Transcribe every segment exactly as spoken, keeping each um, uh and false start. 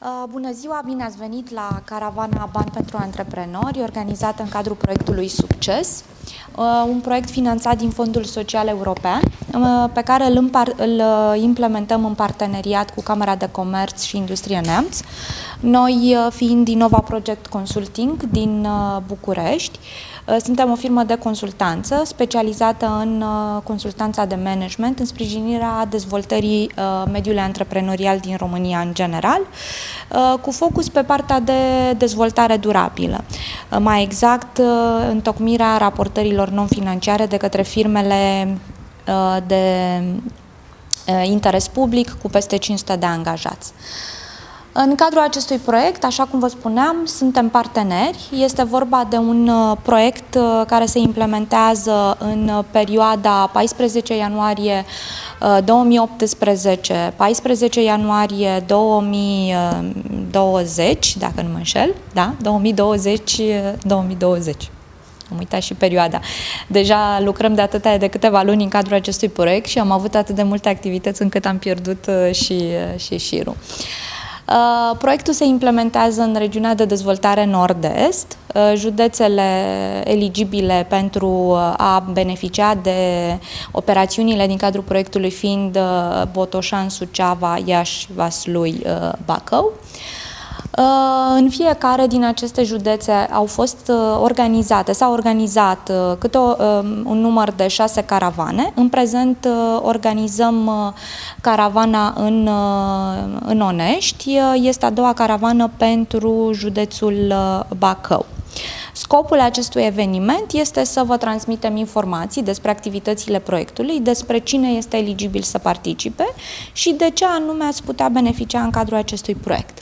Uh, Bună ziua, bine ați venit la Caravana Bani pentru Antreprenori, organizată în cadrul proiectului Succes, uh, un proiect finanțat din Fondul Social European, uh, pe care îl, îl implementăm în parteneriat cu Camera de Comerț și Industrie Neamț, noi uh, fiind Innova Project Consulting din uh, București. Suntem o firmă de consultanță specializată în consultanța de management, în sprijinirea dezvoltării mediului antreprenorial din România în general, cu focus pe partea de dezvoltare durabilă. Mai exact, întocmirea raportărilor non-financiare de către firmele de interes public cu peste cinci sute de angajați. În cadrul acestui proiect, așa cum vă spuneam, suntem parteneri. Este vorba de un proiect care se implementează în perioada paisprezece ianuarie două mii optsprezece - paisprezece ianuarie două mii douăzeci, dacă nu mă înșel, da? două mii douăzeci - două mii douăzeci. Am uitat și perioada. Deja lucrăm de atâtea de câteva luni în cadrul acestui proiect și am avut atât de multe activități încât am pierdut și, și șirul. Uh, proiectul se implementează în regiunea de dezvoltare nord-est, uh, județele eligibile pentru a beneficia de operațiunile din cadrul proiectului fiind uh, Botoșan, Suceava, Iași, Vaslui, uh, Bacău. În fiecare din aceste județe au fost organizate, s-au organizat câte o, un număr de șase caravane. În prezent organizăm caravana în, în Onești, este a doua caravană pentru județul Bacău. Scopul acestui eveniment este să vă transmitem informații despre activitățile proiectului, despre cine este eligibil să participe și de ce anume ați putea beneficia în cadrul acestui proiect.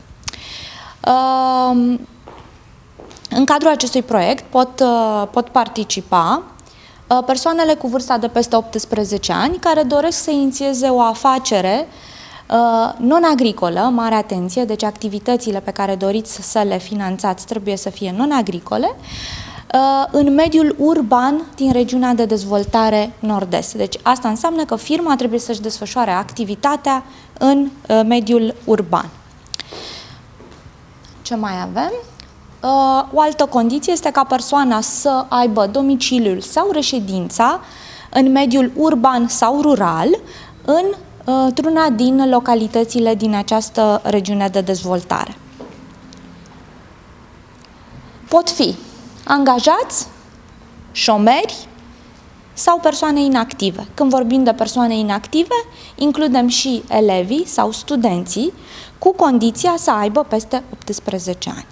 În cadrul acestui proiect pot, pot participa persoanele cu vârsta de peste optsprezece ani care doresc să inițieze o afacere non-agricolă, mare atenție, deci activitățile pe care doriți să le finanțați trebuie să fie non-agricole, în mediul urban din regiunea de dezvoltare nord-est. Deci asta înseamnă că firma trebuie să-și desfășoare activitatea în mediul urban. Ce mai avem? O altă condiție este ca persoana să aibă domiciliul sau reședința în mediul urban sau rural într-una din localitățile din această regiune de dezvoltare. Pot fi angajați, șomeri sau persoane inactive. Când vorbim de persoane inactive, includem și elevii sau studenții cu condiția să aibă peste optsprezece ani.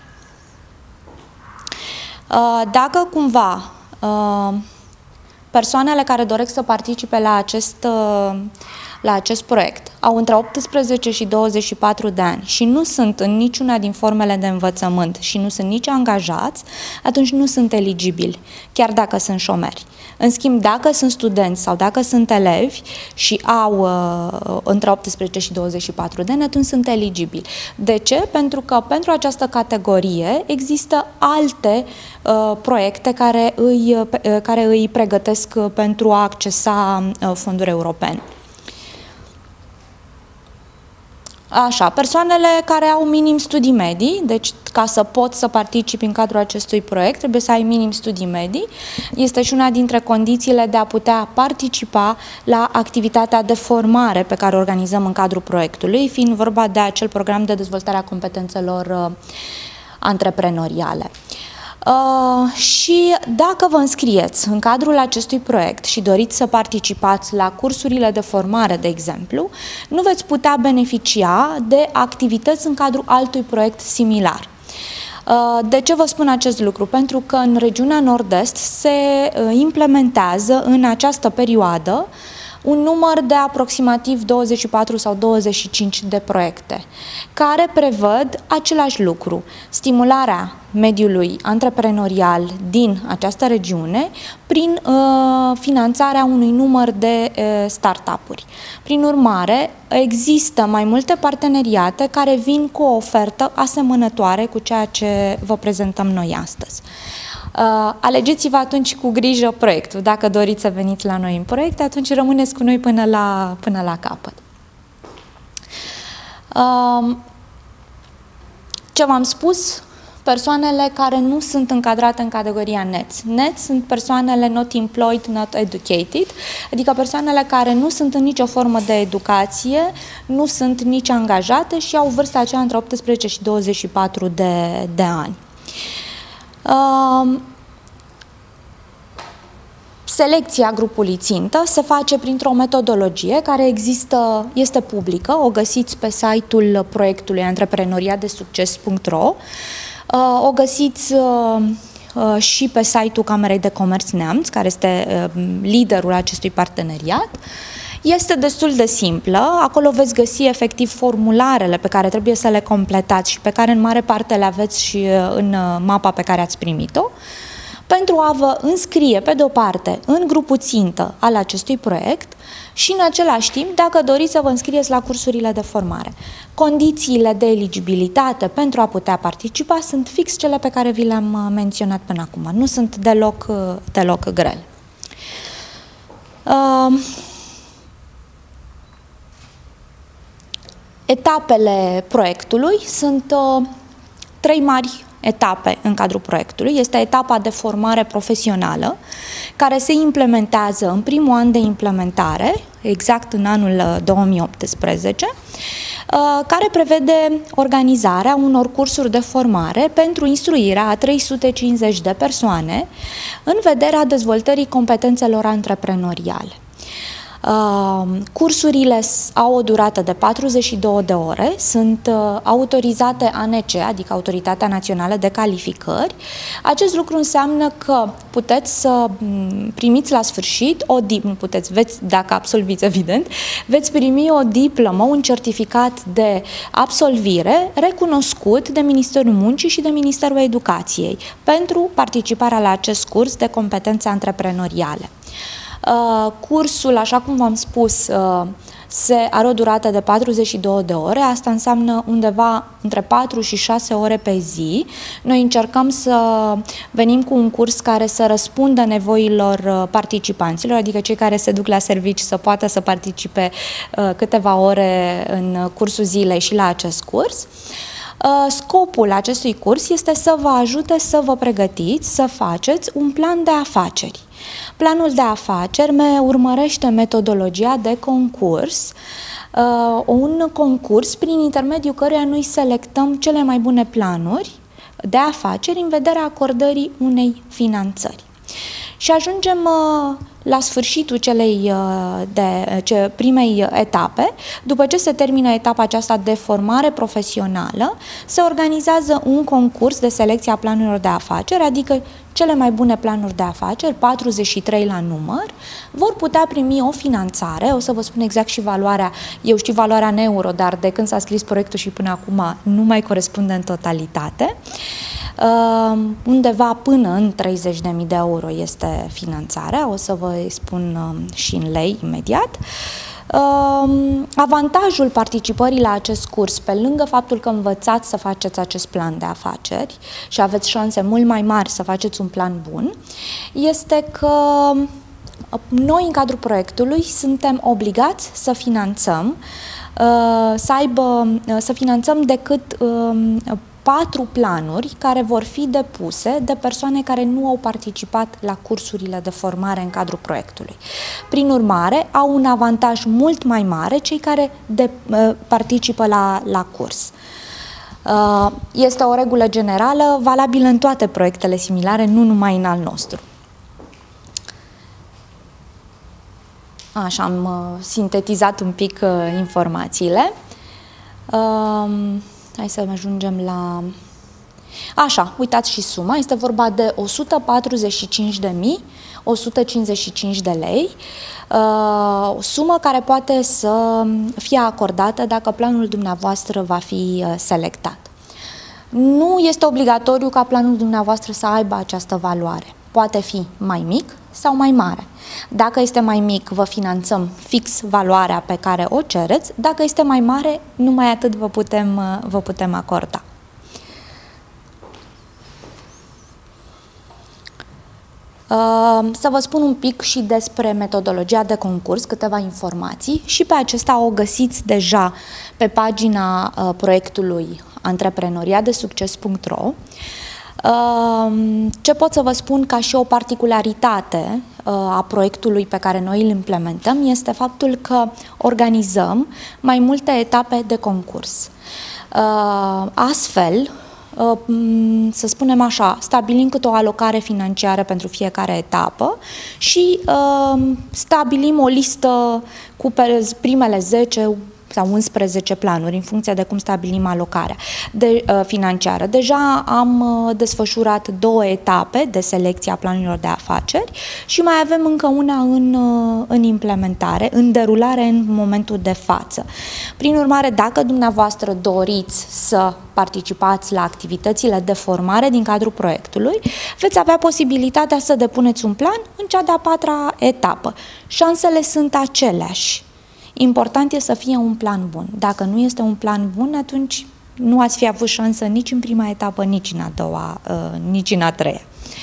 Dacă cumva persoanele care doresc să participe la acest, la acest proiect au între optsprezece și douăzeci și patru de ani și nu sunt în niciuna din formele de învățământ și nu sunt nici angajați, atunci nu sunt eligibili, chiar dacă sunt șomeri. În schimb, dacă sunt studenți sau dacă sunt elevi și au uh, între optsprezece și douăzeci și patru de ani, atunci sunt eligibili. De ce? Pentru că pentru această categorie există alte uh, proiecte care îi, uh, care îi pregătesc pentru a accesa uh, fonduri europene. Așa, persoanele care au minim studii medii, deci ca să poți să participi în cadrul acestui proiect, trebuie să ai minim studii medii. Este și una dintre condițiile de a putea participa la activitatea de formare pe care o organizăm în cadrul proiectului, fiind vorba de acel program de dezvoltare a competențelor uh, antreprenoriale. Uh, și dacă vă înscrieți în cadrul acestui proiect și doriți să participați la cursurile de formare, de exemplu, nu veți putea beneficia de activități în cadrul altui proiect similar. Uh, de ce vă spun acest lucru? Pentru că în regiunea nord-est se uh, implementează în această perioadă un număr de aproximativ douăzeci și patru sau douăzeci și cinci de proiecte, care prevăd același lucru, stimularea mediului antreprenorial din această regiune prin uh, finanțarea unui număr de uh, start-up-uri. Prin urmare, există mai multe parteneriate care vin cu o ofertă asemănătoare cu ceea ce vă prezentăm noi astăzi. Uh, alegeți-vă atunci cu grijă proiectul. Dacă doriți să veniți la noi în proiect, atunci rămâneți cu noi până la, până la capăt. Uh, Ce v-am spus? Persoanele care nu sunt încadrate în categoria N E T S. N E T S sunt persoanele not employed, not educated, adică persoanele care nu sunt în nicio formă de educație, nu sunt nici angajate și au vârsta aceea între optsprezece și douăzeci și patru de, de ani. Uh, Selecția grupului țintă se face printr-o metodologie care există, este publică, o găsiți pe site-ul proiectului antreprenoriat de succes punct ro. O găsiți și pe site-ul Camerei de Comerț Neamț, care este liderul acestui parteneriat. Este destul de simplă, acolo veți găsi efectiv formularele pe care trebuie să le completați și pe care în mare parte le aveți și în mapa pe care ați primit-o, pentru a vă înscrie pe de-o parte în grupul țintă al acestui proiect și în același timp, dacă doriți să vă înscrieți la cursurile de formare. Condițiile de eligibilitate pentru a putea participa sunt fix cele pe care vi le-am menționat până acum. Nu sunt deloc, deloc grele. Uh, etapele proiectului sunt uh, trei mari etape în cadrul proiectului. Este etapa de formare profesională, care se implementează în primul an de implementare, exact în anul două mii optsprezece, care prevede organizarea unor cursuri de formare pentru instruirea a trei sute cincizeci de persoane în vederea dezvoltării competențelor antreprenoriale. Uh, cursurile au o durată de patruzeci și două de ore, sunt uh, autorizate A N C, adică Autoritatea Națională de Calificări. Acest lucru înseamnă că puteți să primiți la sfârșit o diplomă, puteți, veți, dacă absolviți evident, veți primi o diplomă, un certificat de absolvire recunoscut de Ministerul Muncii și de Ministerul Educației pentru participarea la acest curs de competențe antreprenoriale. Uh, cursul, așa cum v-am spus, uh, se are o durată de patruzeci și două de ore, asta înseamnă undeva între patru și șase ore pe zi. Noi încercăm să venim cu un curs care să răspundă nevoilor participanților, adică cei care se duc la servici să poată să participe uh, câteva ore în cursul zilei și la acest curs. Scopul acestui curs este să vă ajute să vă pregătiți, să faceți un plan de afaceri. Planul de afaceri me urmărește metodologia de concurs, uh, un concurs prin intermediul căruia noi selectăm cele mai bune planuri de afaceri în vederea acordării unei finanțări. Și ajungem uh, la sfârșitul celei uh, de, ce, primei etape. După ce se termină etapa aceasta de formare profesională, se organizează un concurs de selecție a planurilor de afaceri, adică cele mai bune planuri de afaceri, patruzeci și trei la număr, vor putea primi o finanțare. O să vă spun exact și valoarea, eu știu valoarea în euro, dar de când s-a scris proiectul și până acum nu mai corespunde în totalitate. Uh, undeva până în treizeci de mii de euro este finanțarea, o să vă spun uh, și în lei imediat. Uh, avantajul participării la acest curs, pe lângă faptul că învățați să faceți acest plan de afaceri și aveți șanse mult mai mari să faceți un plan bun, este că noi în cadrul proiectului suntem obligați să finanțăm, uh, să, aibă, uh, să finanțăm decât uh, patru planuri care vor fi depuse de persoane care nu au participat la cursurile de formare în cadrul proiectului. Prin urmare, au un avantaj mult mai mare cei care de, uh, participă la, la curs. Uh, este o regulă generală valabilă în toate proiectele similare, nu numai în al nostru. Așa, am uh, sintetizat un pic uh, informațiile. Uh, Hai să ajungem la... Așa, uitați și suma, este vorba de o sută patruzeci și cinci de mii o sută cincizeci și cinci de lei, o sumă care poate să fie acordată dacă planul dumneavoastră va fi selectat. Nu este obligatoriu ca planul dumneavoastră să aibă această valoare. Poate fi mai mic sau mai mare. Dacă este mai mic, vă finanțăm fix valoarea pe care o cereți. Dacă este mai mare, numai atât vă putem, vă putem acorda. Să vă spun un pic și despre metodologia de concurs, câteva informații, și pe acesta o găsiți deja pe pagina proiectului antreprenoria de succes punct ro. Ce pot să vă spun ca și o particularitate a proiectului pe care noi îl implementăm este faptul că organizăm mai multe etape de concurs. Astfel, să spunem așa, stabilim câte o alocare financiară pentru fiecare etapă și stabilim o listă cu primele zece sau unsprezece planuri, în funcție de cum stabilim alocarea de, uh, financiară. Deja am uh, desfășurat două etape de selecție a planurilor de afaceri și mai avem încă una în, uh, în implementare, în derulare în momentul de față. Prin urmare, dacă dumneavoastră doriți să participați la activitățile de formare din cadrul proiectului, veți avea posibilitatea să depuneți un plan în cea de-a patra etapă. Șansele sunt aceleași. Important e să fie un plan bun. Dacă nu este un plan bun, atunci nu ați fi avut șansă nici în prima etapă, nici în a doua, nici în a treia.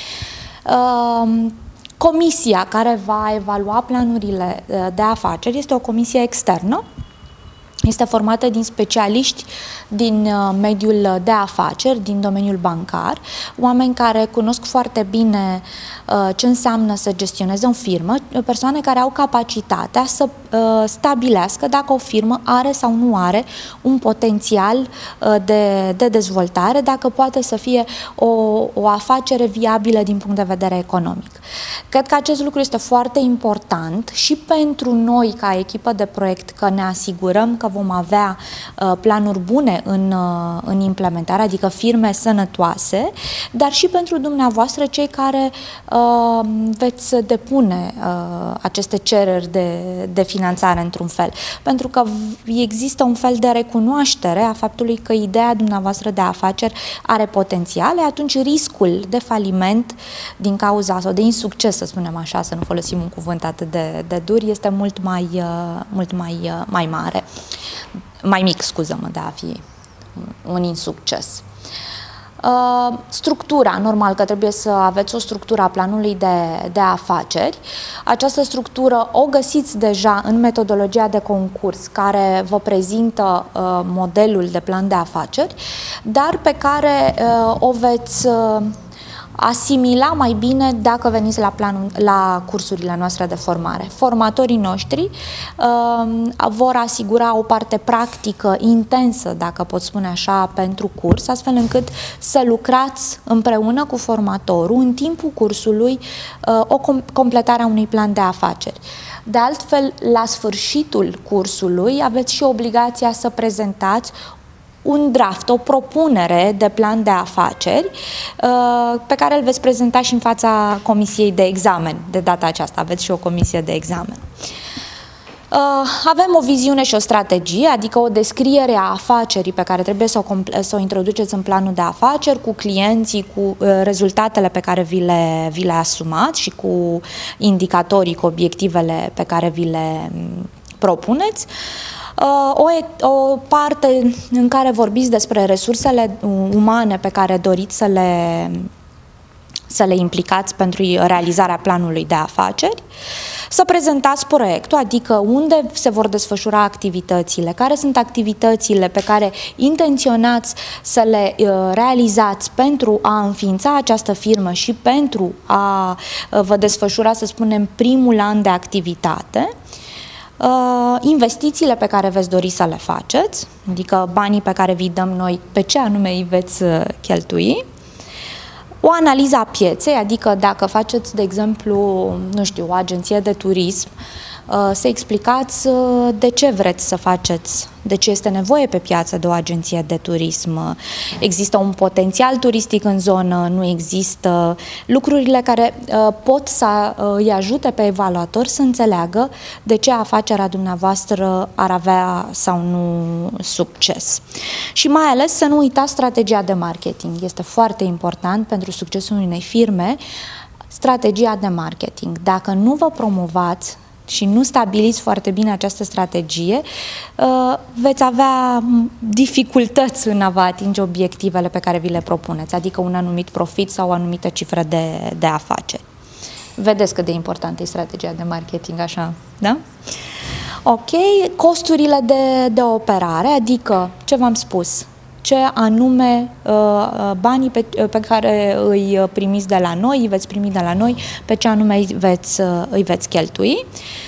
Comisia care va evalua planurile de afaceri este o comisie externă. Este formată din specialiști din mediul de afaceri, din domeniul bancar, oameni care cunosc foarte bine ce înseamnă să gestioneze o firmă, persoane care au capacitatea să stabilească dacă o firmă are sau nu are un potențial de, de dezvoltare, dacă poate să fie o, o afacere viabilă din punct de vedere economic. Cred că acest lucru este foarte important și pentru noi ca echipă de proiect, că ne asigurăm că vom avea uh, planuri bune în, uh, în implementare, adică firme sănătoase, dar și pentru dumneavoastră, cei care uh, veți depune uh, aceste cereri de, de finanțare într-un fel. Pentru că există un fel de recunoaștere a faptului că ideea dumneavoastră de afaceri are potențiale, atunci riscul de faliment din cauza sau de insucces, să spunem așa, să nu folosim un cuvânt atât de, de dur, este mult mai, uh, mult mai, uh, mai mare. Mai mic, scuză-mă, de a fi un insucces. Uh, structura, normal că trebuie să aveți o structură a planului de, de afaceri. Această structură o găsiți deja în metodologia de concurs care vă prezintă uh, modelul de plan de afaceri, dar pe care uh, o veți uh, asimila mai bine dacă veniți la, planul, la cursurile noastre de formare. Formatorii noștri uh, vor asigura o parte practică intensă, dacă pot spune așa, pentru curs, astfel încât să lucrați împreună cu formatorul în timpul cursului uh, o com completare a unui plan de afaceri. De altfel, la sfârșitul cursului aveți și obligația să prezentați un draft, o propunere de plan de afaceri pe care îl veți prezenta și în fața comisiei de examen. De data aceasta aveți și o comisie de examen. Avem o viziune și o strategie, adică o descriere a afacerii pe care trebuie să o, să o introduceți în planul de afaceri, cu clienții, cu rezultatele pe care vi le, vi le asumați și cu indicatorii, cu obiectivele pe care vi le propuneți. O, o parte în care vorbiți despre resursele umane pe care doriți să le, să le implicați pentru realizarea planului de afaceri, să prezentați proiectul, adică unde se vor desfășura activitățile, care sunt activitățile pe care intenționați să le realizați pentru a înființa această firmă și pentru a vă desfășura, să spunem, primul an de activitate. Uh, investițiile pe care veți dori să le faceți, adică banii pe care vi dăm noi, pe ce anume îi veți cheltui, o analiză a pieței, adică dacă faceți, de exemplu, nu știu, o agenție de turism, uh, să explicați uh, de ce vreți să faceți, de ce este nevoie pe piață de o agenție de turism, există un potențial turistic în zonă, nu există, lucrurile care uh, pot să uh, îi ajute pe evaluator să înțeleagă de ce afacerea dumneavoastră ar avea sau nu succes. Și mai ales să nu uitați strategia de marketing. Este foarte important pentru succesul unei firme, strategia de marketing. Dacă nu vă promovați și nu stabiliți foarte bine această strategie, veți avea dificultăți în a vă atinge obiectivele pe care vi le propuneți, adică un anumit profit sau o anumită cifră de, de afaceri. Vedeți cât de importantă e strategia de marketing, așa, da? Ok, costurile de, de operare, adică, ce v-am spus, ce anume banii pe, pe care îi primiți de la noi, îi veți primi de la noi, pe ce anume îi veți, îi veți cheltui.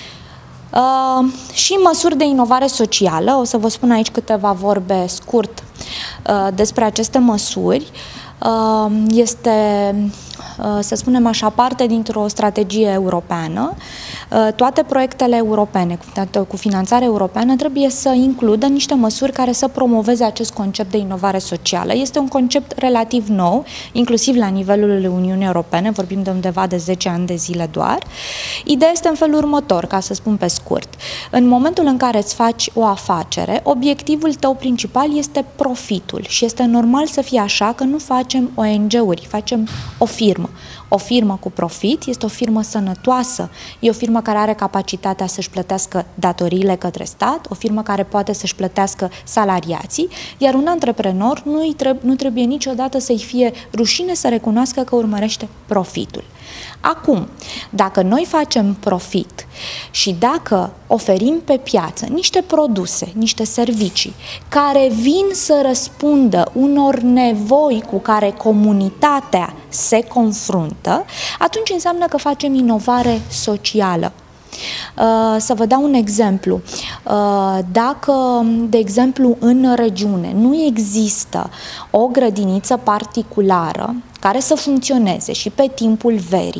Uh, și măsuri de inovare socială, o să vă spun aici câteva vorbe scurt uh, despre aceste măsuri. Uh, este, uh, să spunem așa, parte dintr-o strategie europeană. Uh, toate proiectele europene cu, cu finanțare europeană trebuie să includă niște măsuri care să promoveze acest concept de inovare socială. Este un concept relativ nou, inclusiv la nivelul Uniunii Europene, vorbim de undeva de zece ani de zile doar. Ideea este în felul următor, ca să spun pe scurt. În momentul în care îți faci o afacere, obiectivul tău principal este profitul și este normal să fie așa, că nu facem O N G-uri, facem o firmă. O firmă cu profit este o firmă sănătoasă, e o firmă care are capacitatea să-și plătească datoriile către stat, o firmă care poate să-și plătească salariații, iar un antreprenor nu, treb- nu trebuie niciodată să-i fie rușine să recunoască că urmărește profitul. Acum, dacă noi facem profit și dacă oferim pe piață niște produse, niște servicii care vin să răspundă unor nevoi cu care comunitatea se confruntă, atunci înseamnă că facem inovare socială. Să vă dau un exemplu. Dacă, de exemplu, în regiune nu există o grădiniță particulară care să funcționeze și pe timpul verii,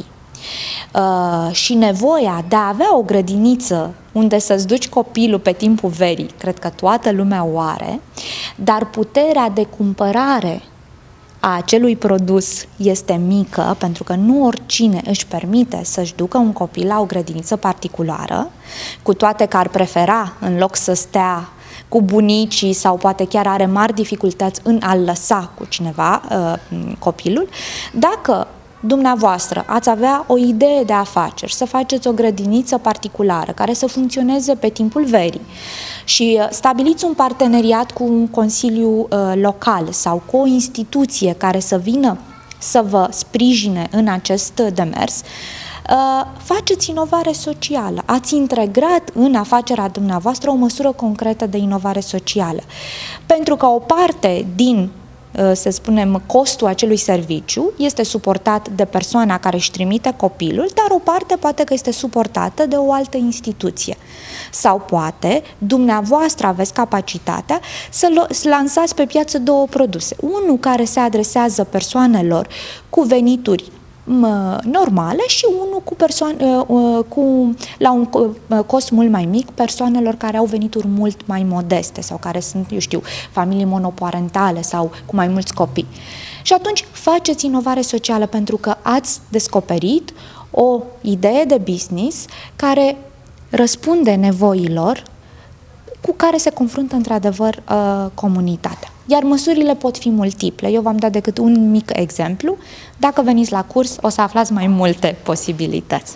și nevoia de a avea o grădiniță unde să-ți duci copilul pe timpul verii, cred că toată lumea o are, dar puterea de cumpărare a acelui produs este mică, pentru că nu oricine își permite să-și ducă un copil la o grădiniță particulară, cu toate că ar prefera, în loc să stea cu bunicii sau poate chiar are mari dificultăți în a-l lăsa cu cineva, copilul, dacă dumneavoastră ați avea o idee de afaceri, să faceți o grădiniță particulară care să funcționeze pe timpul verii și stabiliți un parteneriat cu un consiliu uh, local sau cu o instituție care să vină să vă sprijine în acest demers, uh, faceți inovare socială. Ați integrat în afacerea dumneavoastră o măsură concretă de inovare socială. Pentru că o parte din să spunem, costul acelui serviciu este suportat de persoana care își trimite copilul, dar o parte poate că este suportată de o altă instituție. Sau poate, dumneavoastră aveți capacitatea să lansați pe piață două produse. Unul care se adresează persoanelor cu venituri normale și unul cu persoane, cu, la un cost mult mai mic, persoanelor care au venituri mult mai modeste sau care sunt, eu știu, familii monoparentale sau cu mai mulți copii. Și atunci faceți inovare socială pentru că ați descoperit o idee de business care răspunde nevoilor cu care se confruntă într-adevăr comunitatea. Iar măsurile pot fi multiple. Eu v-am dat decât un mic exemplu. Dacă veniți la curs, o să aflați mai multe posibilități.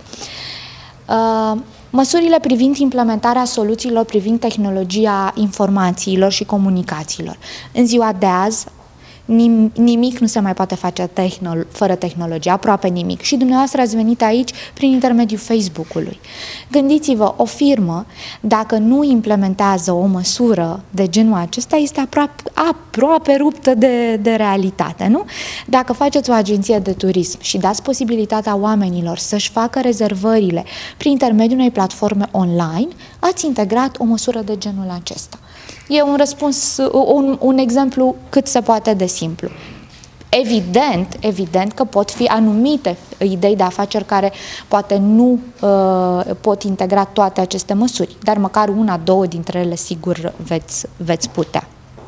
Măsurile privind implementarea soluțiilor privind tehnologia informațiilor și comunicațiilor. În ziua de azi, nimic nu se mai poate face tehnolo- fără tehnologie, aproape nimic. Și dumneavoastră ați venit aici prin intermediul Facebook-ului. Gândiți-vă, o firmă, dacă nu implementează o măsură de genul acesta, este aproape, aproape ruptă de, de realitate, nu? Dacă faceți o agenție de turism și dați posibilitatea oamenilor să-și facă rezervările prin intermediul unei platforme online, ați integrat o măsură de genul acesta. E un răspuns, un, un exemplu cât se poate de simplu. Evident, evident că pot fi anumite idei de afaceri care poate nu uh, pot integra toate aceste măsuri, dar măcar una, două dintre ele sigur veți, veți putea.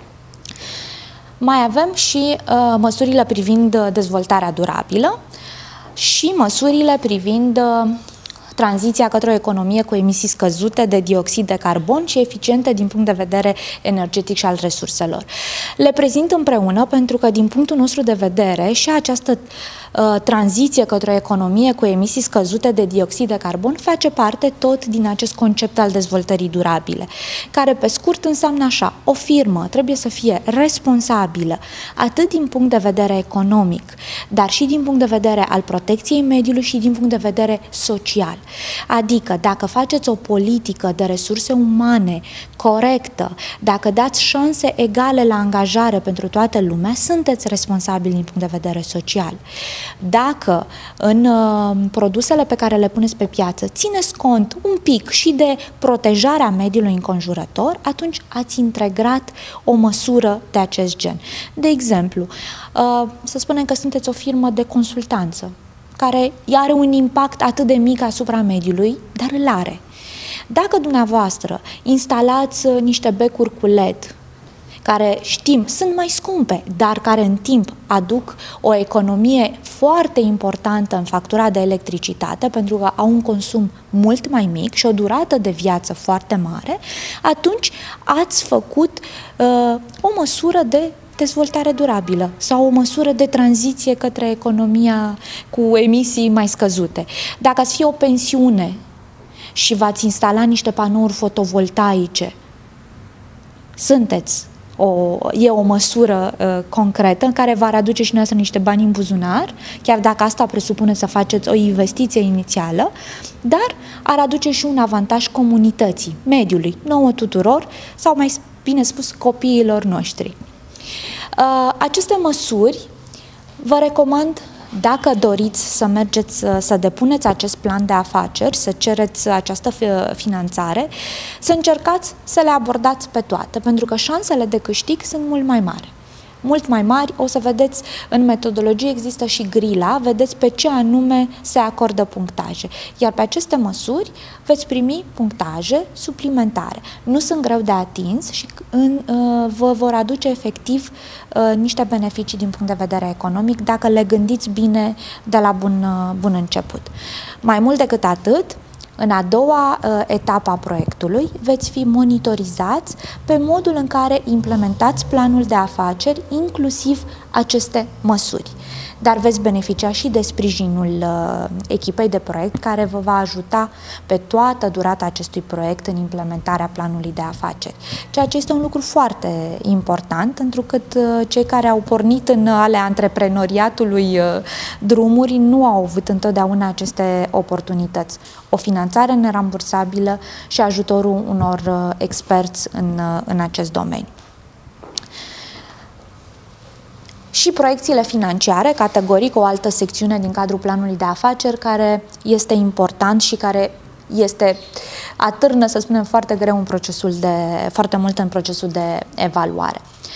Mai avem și uh, măsurile privind dezvoltarea durabilă și măsurile privind uh, tranziția către o economie cu emisii scăzute de dioxid de carbon și eficiente din punct de vedere energetic și al resurselor. Le prezint împreună pentru că, din punctul nostru de vedere, și această uh, tranziție către o economie cu emisii scăzute de dioxid de carbon face parte tot din acest concept al dezvoltării durabile, care pe scurt înseamnă așa: o firmă trebuie să fie responsabilă atât din punct de vedere economic, dar și din punct de vedere al protecției mediului și din punct de vedere social. Adică dacă faceți o politică de resurse umane corectă, dacă dați șanse egale la angajare pentru toată lumea, sunteți responsabili din punct de vedere social. Dacă în uh, produsele pe care le puneți pe piață țineți cont un pic și de protejarea mediului înconjurător, atunci ați integrat o măsură de acest gen. De exemplu, uh, să spunem că sunteți o firmă de consultanță care are un impact atât de mic asupra mediului, dar îl are. Dacă dumneavoastră instalați niște becuri cu L E D, care știm sunt mai scumpe, dar care în timp aduc o economie foarte importantă în factura de electricitate, pentru că au un consum mult mai mic și o durată de viață foarte mare, atunci ați făcut uh, o măsură de dezvoltare durabilă sau o măsură de tranziție către economia cu emisii mai scăzute. Dacă ați fi o pensiune și v-ați instala niște panouri fotovoltaice, sunteți O, e o măsură uh, concretă în care va aduce și dumneavoastră niște bani în buzunar, chiar dacă asta presupune să faceți o investiție inițială, dar ar aduce și un avantaj comunității, mediului, nouă tuturor, sau mai bine spus copiilor noștri. Uh, aceste măsuri vă recomand, dacă doriți să mergeți să depuneți acest plan de afaceri, să cereți această finanțare, să încercați să le abordați pe toate, pentru că șansele de câștig sunt mult mai mari. Mult mai mari, o să vedeți în metodologie există și grila, vedeți pe ce anume se acordă punctaje. Iar pe aceste măsuri veți primi punctaje suplimentare. Nu sunt greu de atins și în, uh, vă vor aduce efectiv uh, niște beneficii din punct de vedere economic dacă le gândiți bine de la bun, uh, bun început. Mai mult decât atât, în a doua uh, etapă a proiectului veți fi monitorizați pe modul în care implementați planul de afaceri, inclusiv aceste măsuri. Dar veți beneficia și de sprijinul uh, echipei de proiect care vă va ajuta pe toată durata acestui proiect în implementarea planului de afaceri. Ceea ce este un lucru foarte important, întrucât uh, cei care au pornit în ale antreprenoriatului uh, drumuri nu au avut întotdeauna aceste oportunități. O finanțare nerambursabilă și ajutorul unor uh, experți în, uh, în acest domeniu. Și proiecțiile financiare, categoric o altă secțiune din cadrul planului de afaceri, care este important și care este, atârnă, să spunem, foarte greu în procesul de, foarte mult în procesul de evaluare.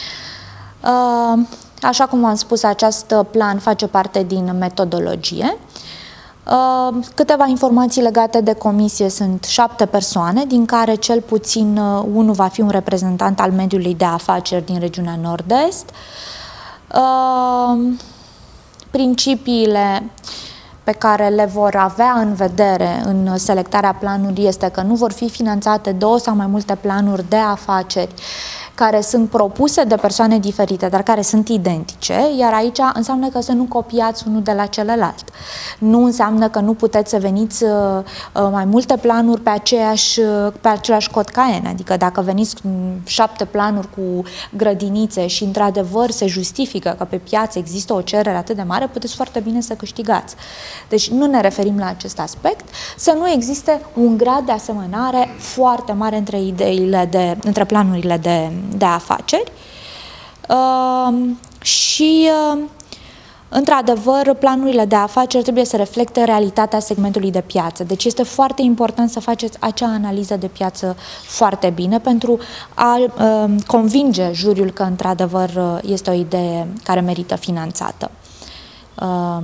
Așa cum am spus, acest plan face parte din metodologie. Câteva informații legate de comisie: sunt șapte persoane, din care cel puțin unul va fi un reprezentant al mediului de afaceri din regiunea Nord-Est. Uh, principiile pe care le vor avea în vedere în selectarea planului este că nu vor fi finanțate două sau mai multe planuri de afaceri care sunt propuse de persoane diferite, dar care sunt identice, iar aici înseamnă că să nu copiați unul de la celălalt. Nu înseamnă că nu puteți să veniți uh, mai multe planuri pe, aceeași, pe același cod C A E N, adică dacă veniți șapte planuri cu grădinițe și într-adevăr se justifică că pe piață există o cerere atât de mare, puteți foarte bine să câștigați. Deci nu ne referim la acest aspect, să nu existe un grad de asemănare foarte mare între ideile de, între planurile de de afaceri uh, și uh, într-adevăr planurile de afaceri trebuie să reflecte realitatea segmentului de piață. Deci este foarte important să faceți acea analiză de piață foarte bine pentru a uh, convinge juriul că într-adevăr uh, este o idee care merită finanțată. Uh,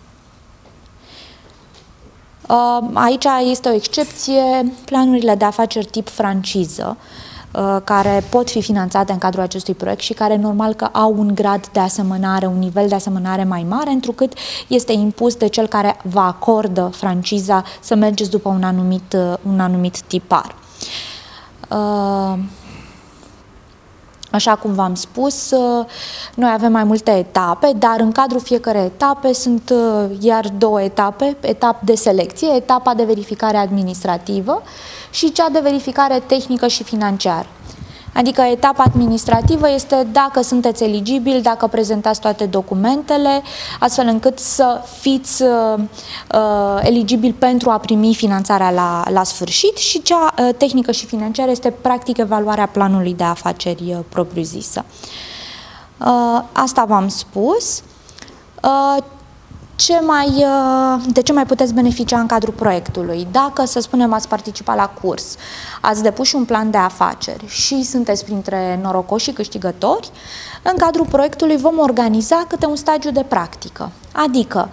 uh, aici este o excepție, planurile de afaceri tip franciză, care pot fi finanțate în cadrul acestui proiect și care normal că au un grad de asemănare, un nivel de asemănare mai mare, întrucât este impus de cel care vă acordă franciza să mergeți după un anumit, un anumit tipar. Așa cum v-am spus, noi avem mai multe etape, dar în cadrul fiecărei etape sunt iar două etape, etapa de selecție, etapa de verificare administrativă și cea de verificare tehnică și financiară. Adică etapa administrativă este dacă sunteți eligibili, dacă prezentați toate documentele, astfel încât să fiți uh, uh, eligibili pentru a primi finanțarea la, la sfârșit, și cea uh, tehnică și financiară este practic evaluarea planului de afaceri uh, propriu-zisă. Uh, asta v-am spus. Uh, Ce mai, de ce mai puteți beneficia în cadrul proiectului? Dacă, să spunem, ați participat la curs, ați depus un plan de afaceri și sunteți printre norocoși câștigători, în cadrul proiectului vom organiza câte un stagiu de practică. Adică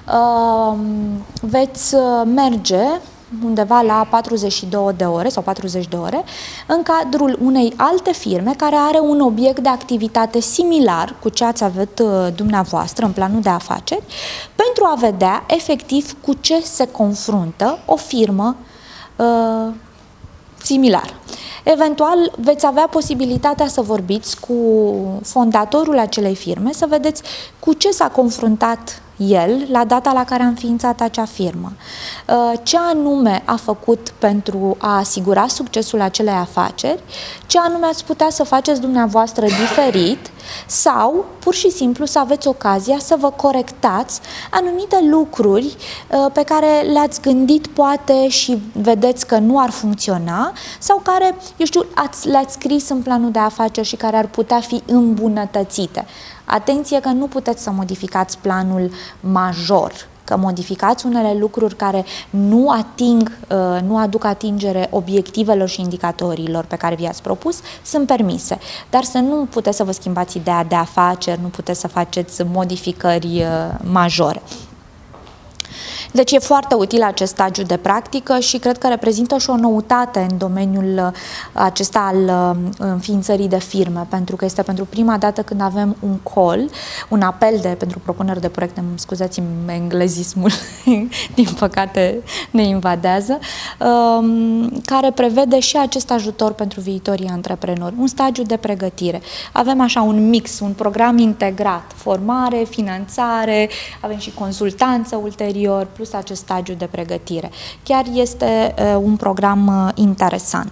veți merge undeva la patruzeci și două de ore sau patruzeci de ore în cadrul unei alte firme care are un obiect de activitate similar cu ce ați avut dumneavoastră în planul de afaceri, pentru a vedea efectiv cu ce se confruntă o firmă uh, similară. Eventual veți avea posibilitatea să vorbiți cu fondatorul acelei firme, să vedeți cu ce s-a confruntat el la data la care a înființat acea firmă. Ce anume a făcut pentru a asigura succesul acelei afaceri, ce anume ați putea să faceți dumneavoastră diferit, sau pur și simplu să aveți ocazia să vă corectați anumite lucruri pe care le-ați gândit poate și vedeți că nu ar funcționa, sau care, eu știu, le-ați scris în planul de afaceri și care ar putea fi îmbunătățite. Atenție că nu puteți să modificați planul major, că modificați unele lucruri care nu ating, nu aduc atingere obiectivelor și indicatorilor pe care vi-ați propus, sunt permise. Dar să nu puteți să vă schimbați ideea de afaceri, nu puteți să faceți modificări majore. Deci e foarte util acest stagiu de practică și cred că reprezintă și o noutate în domeniul acesta al înființării de firme, pentru că este pentru prima dată când avem un call, un apel de, pentru propuneri de proiecte, scuzați-mi englezismul, din păcate ne invadează, care prevede și acest ajutor pentru viitorii antreprenori, un stagiu de pregătire. Avem așa un mix, un program integrat, formare, finanțare, avem și consultanță ulterior, plus acest stagiu de pregătire. Chiar este uh, un program uh, interesant.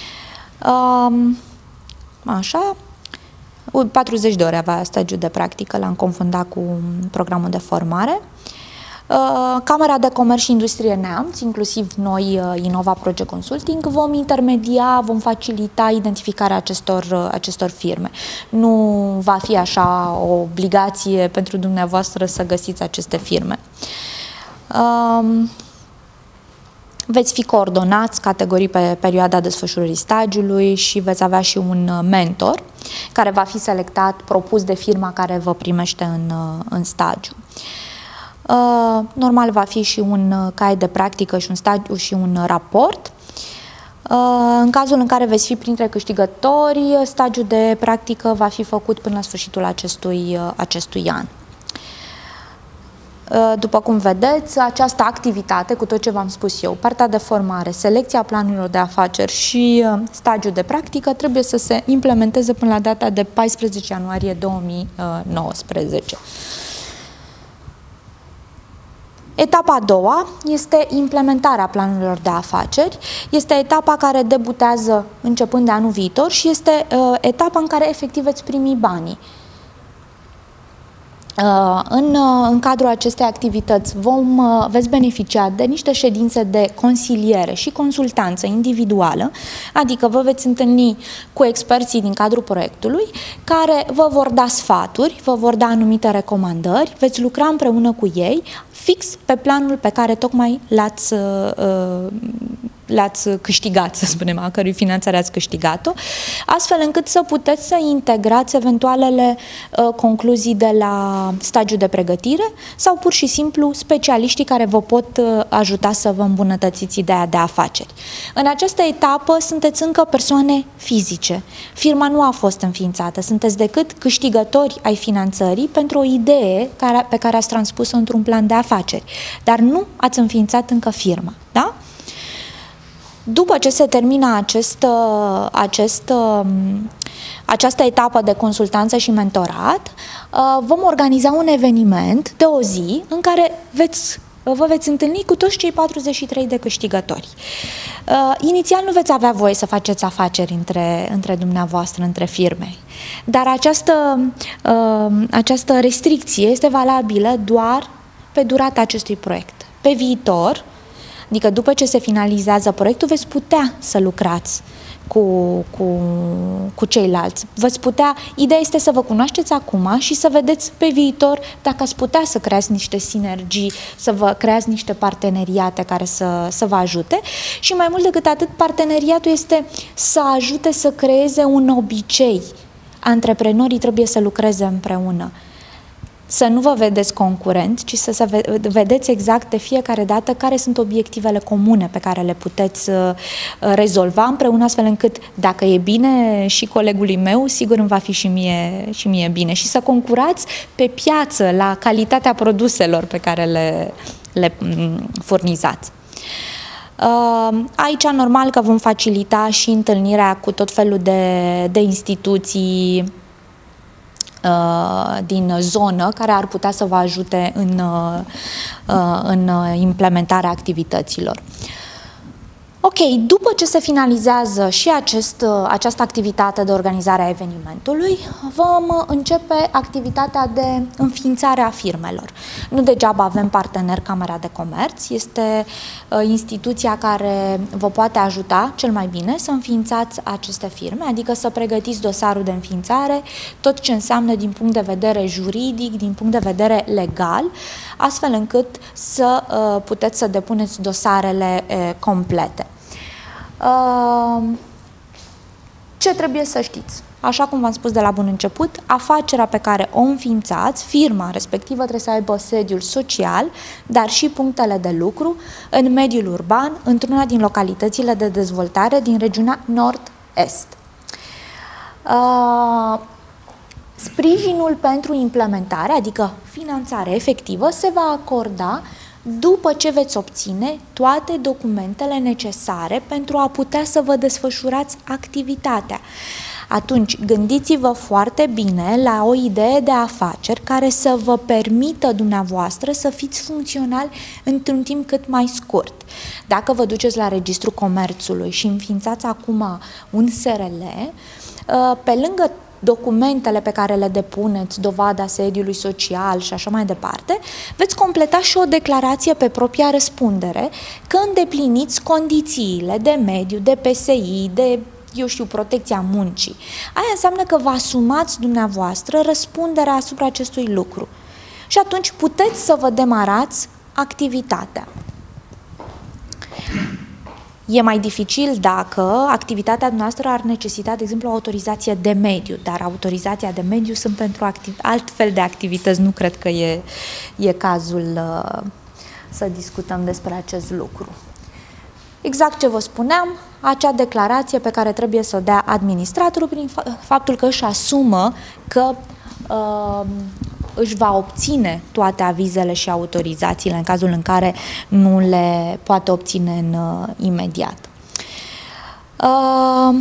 Uh, așa, patruzeci de ore avea stagiul de practică, l-am confundat cu programul de formare. Uh, Camera de Comerț și Industrie Neamț, inclusiv noi, uh, Innova Project Consulting, vom intermedia, vom facilita identificarea acestor, uh, acestor firme. Nu va fi așa o obligație pentru dumneavoastră să găsiți aceste firme. Um, veți fi coordonați categorii pe perioada desfășurării stagiului și veți avea și un mentor care va fi selectat, propus de firma care vă primește în, în stagiu. Uh, normal va fi și un caiet de practică și un, stagiu, și un raport. Uh, în cazul în care veți fi printre câștigători, stagiul de practică va fi făcut până la sfârșitul acestui, acestui an. După cum vedeți, această activitate, cu tot ce v-am spus eu, partea de formare, selecția planurilor de afaceri și stagiul de practică, trebuie să se implementeze până la data de paisprezece ianuarie două mii nouăsprezece. Etapa a doua este implementarea planurilor de afaceri. Este etapa care debutează începând de anul viitor și este uh, etapa în care efectiv veți primi banii. În, în cadrul acestei activități vom, veți beneficia de niște ședințe de consiliere și consultanță individuală, adică vă veți întâlni cu experții din cadrul proiectului care vă vor da sfaturi, vă vor da anumite recomandări, veți lucra împreună cu ei fix pe planul pe care tocmai l-ați l-ați câștigat, să spunem, a cărui finanțare ați câștigat-o, astfel încât să puteți să integrați eventualele uh, concluzii de la stagiul de pregătire sau pur și simplu specialiștii care vă pot uh, ajuta să vă îmbunătățiți ideea de afaceri. În această etapă sunteți încă persoane fizice. Firma nu a fost înființată, sunteți decât câștigători ai finanțării pentru o idee care, pe care ați transpus-o într-un plan de afaceri, dar nu ați înființat încă firma, da? După ce se termină acest, acest, această etapă de consultanță și mentorat, vom organiza un eveniment de o zi în care veți vă veți întâlni cu toți cei patruzeci și trei de câștigători. Uh, inițial nu veți avea voie să faceți afaceri între, între dumneavoastră, între firme, dar această, uh, această restricție este valabilă doar pe durata acestui proiect. Pe viitor, adică după ce se finalizează proiectul, veți putea să lucrați cu, cu, cu ceilalți. Veți putea, ideea este să vă cunoașteți acum și să vedeți pe viitor dacă ați putea să creați niște sinergii, să vă creați niște parteneriate care să, să vă ajute și mai mult decât atât, parteneriatul este să ajute să creeze un obicei. Antreprenorii trebuie să lucreze împreună. Să nu vă vedeți concurenți, ci să, să vedeți exact de fiecare dată care sunt obiectivele comune pe care le puteți uh, rezolva împreună, astfel încât dacă e bine și colegului meu, sigur îmi va fi și mie, și mie bine. Și să concurați pe piață la calitatea produselor pe care le, le furnizați. Uh, aici normal că vom facilita și întâlnirea cu tot felul de, de instituții din zonă care ar putea să vă ajute în, în implementarea activităților. Ok, după ce se finalizează și acest, această activitate de organizare a evenimentului, vom începe activitatea de înființare a firmelor. Nu degeaba avem partener Camera de Comerț, este instituția care vă poate ajuta cel mai bine să înființați aceste firme, adică să pregătiți dosarul de înființare, tot ce înseamnă din punct de vedere juridic, din punct de vedere legal, astfel încât să puteți să depuneți dosarele complete. Ce trebuie să știți? Așa cum v-am spus de la bun început, afacerea pe care o înființați, firma respectivă trebuie să aibă sediul social, dar și punctele de lucru în mediul urban, într-una din localitățile de dezvoltare din regiunea nord-est. Sprijinul pentru implementare, adică finanțare efectivă, se va acorda după ce veți obține toate documentele necesare pentru a putea să vă desfășurați activitatea. Atunci, gândiți-vă foarte bine la o idee de afaceri care să vă permită dumneavoastră să fiți funcționali într-un timp cât mai scurt. Dacă vă duceți la Registrul Comerțului și înființați acum un S R L, pe lângă documentele pe care le depuneți, dovada sediului social și așa mai departe, veți completa și o declarație pe propria răspundere că îndepliniți condițiile de mediu, de P S I, de, eu știu, protecția muncii. Aia înseamnă că vă asumați dumneavoastră răspunderea asupra acestui lucru. Și atunci puteți să vă demarați activitatea. E mai dificil dacă activitatea noastră ar necesita, de exemplu, o autorizație de mediu, dar autorizația de mediu sunt pentru altfel de activități, nu cred că e, e cazul uh, să discutăm despre acest lucru. Exact ce vă spuneam, acea declarație pe care trebuie să o dea administratorul prin faptul că își asumă că uh, își va obține toate avizele și autorizațiile în cazul în care nu le poate obține în uh, imediat. Uh,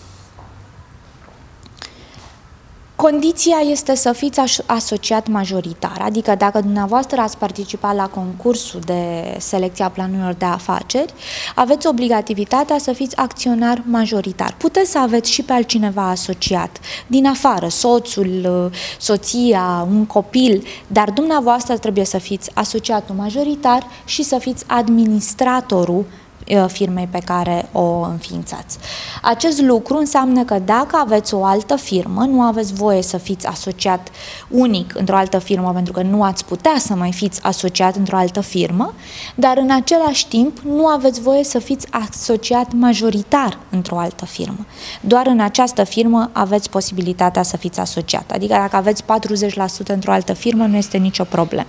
Condiția este să fiți asociat majoritar, adică dacă dumneavoastră ați participat la concursul de selecție a planurilor de afaceri, aveți obligativitatea să fiți acționar majoritar. Puteți să aveți și pe altcineva asociat, din afară, soțul, soția, un copil, dar dumneavoastră trebuie să fiți asociatul majoritar și să fiți administratorul firmei pe care o înființați. Acest lucru înseamnă că dacă aveți o altă firmă, nu aveți voie să fiți asociat unic într-o altă firmă, pentru că nu ați putea să mai fiți asociat într-o altă firmă, dar în același timp nu aveți voie să fiți asociat majoritar într-o altă firmă. Doar în această firmă aveți posibilitatea să fiți asociat. Adică dacă aveți patruzeci la sută într-o altă firmă, nu este nicio problemă.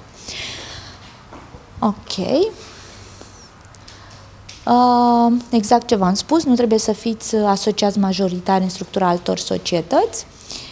Ok. Exact ce v-am spus, nu trebuie să fiți asociați majoritari în structura altor societăți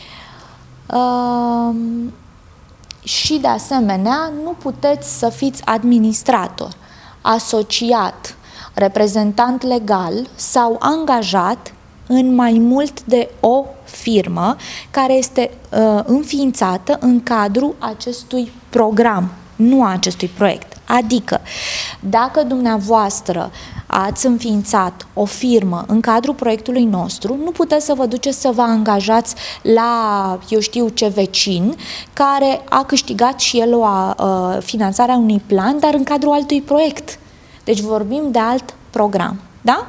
și de asemenea nu puteți să fiți administrator, asociat, reprezentant legal sau angajat în mai mult de o firmă care este înființată în cadrul acestui program nu a acestui proiect. Adică, dacă dumneavoastră ați înființat o firmă în cadrul proiectului nostru, nu puteți să vă duceți să vă angajați la, eu știu ce, vecin, care a câștigat și el o a, finanțarea unui plan, dar în cadrul altui proiect. Deci vorbim de alt program. Da?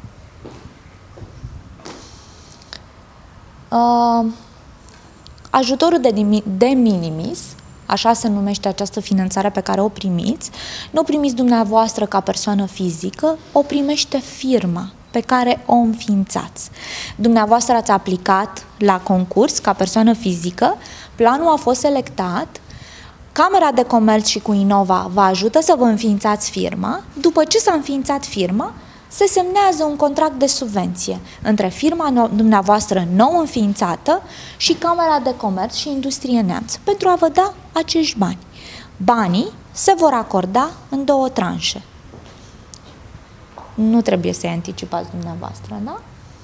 Uh, ajutorul de, de minimis, așa se numește această finanțare pe care o primiți, nu o primiți dumneavoastră ca persoană fizică, o primește firma pe care o înființați. Dumneavoastră ați aplicat la concurs ca persoană fizică, planul a fost selectat, Camera de Comerț și cu Innova vă ajută să vă înființați firma. După ce s-a înființat firma, se semnează un contract de subvenție între firma dumneavoastră nou înființată și Camera de Comerț și Industrie Neamț pentru a vă da acești bani. Banii se vor acorda în două tranșe. Nu trebuie să-i anticipați dumneavoastră, da?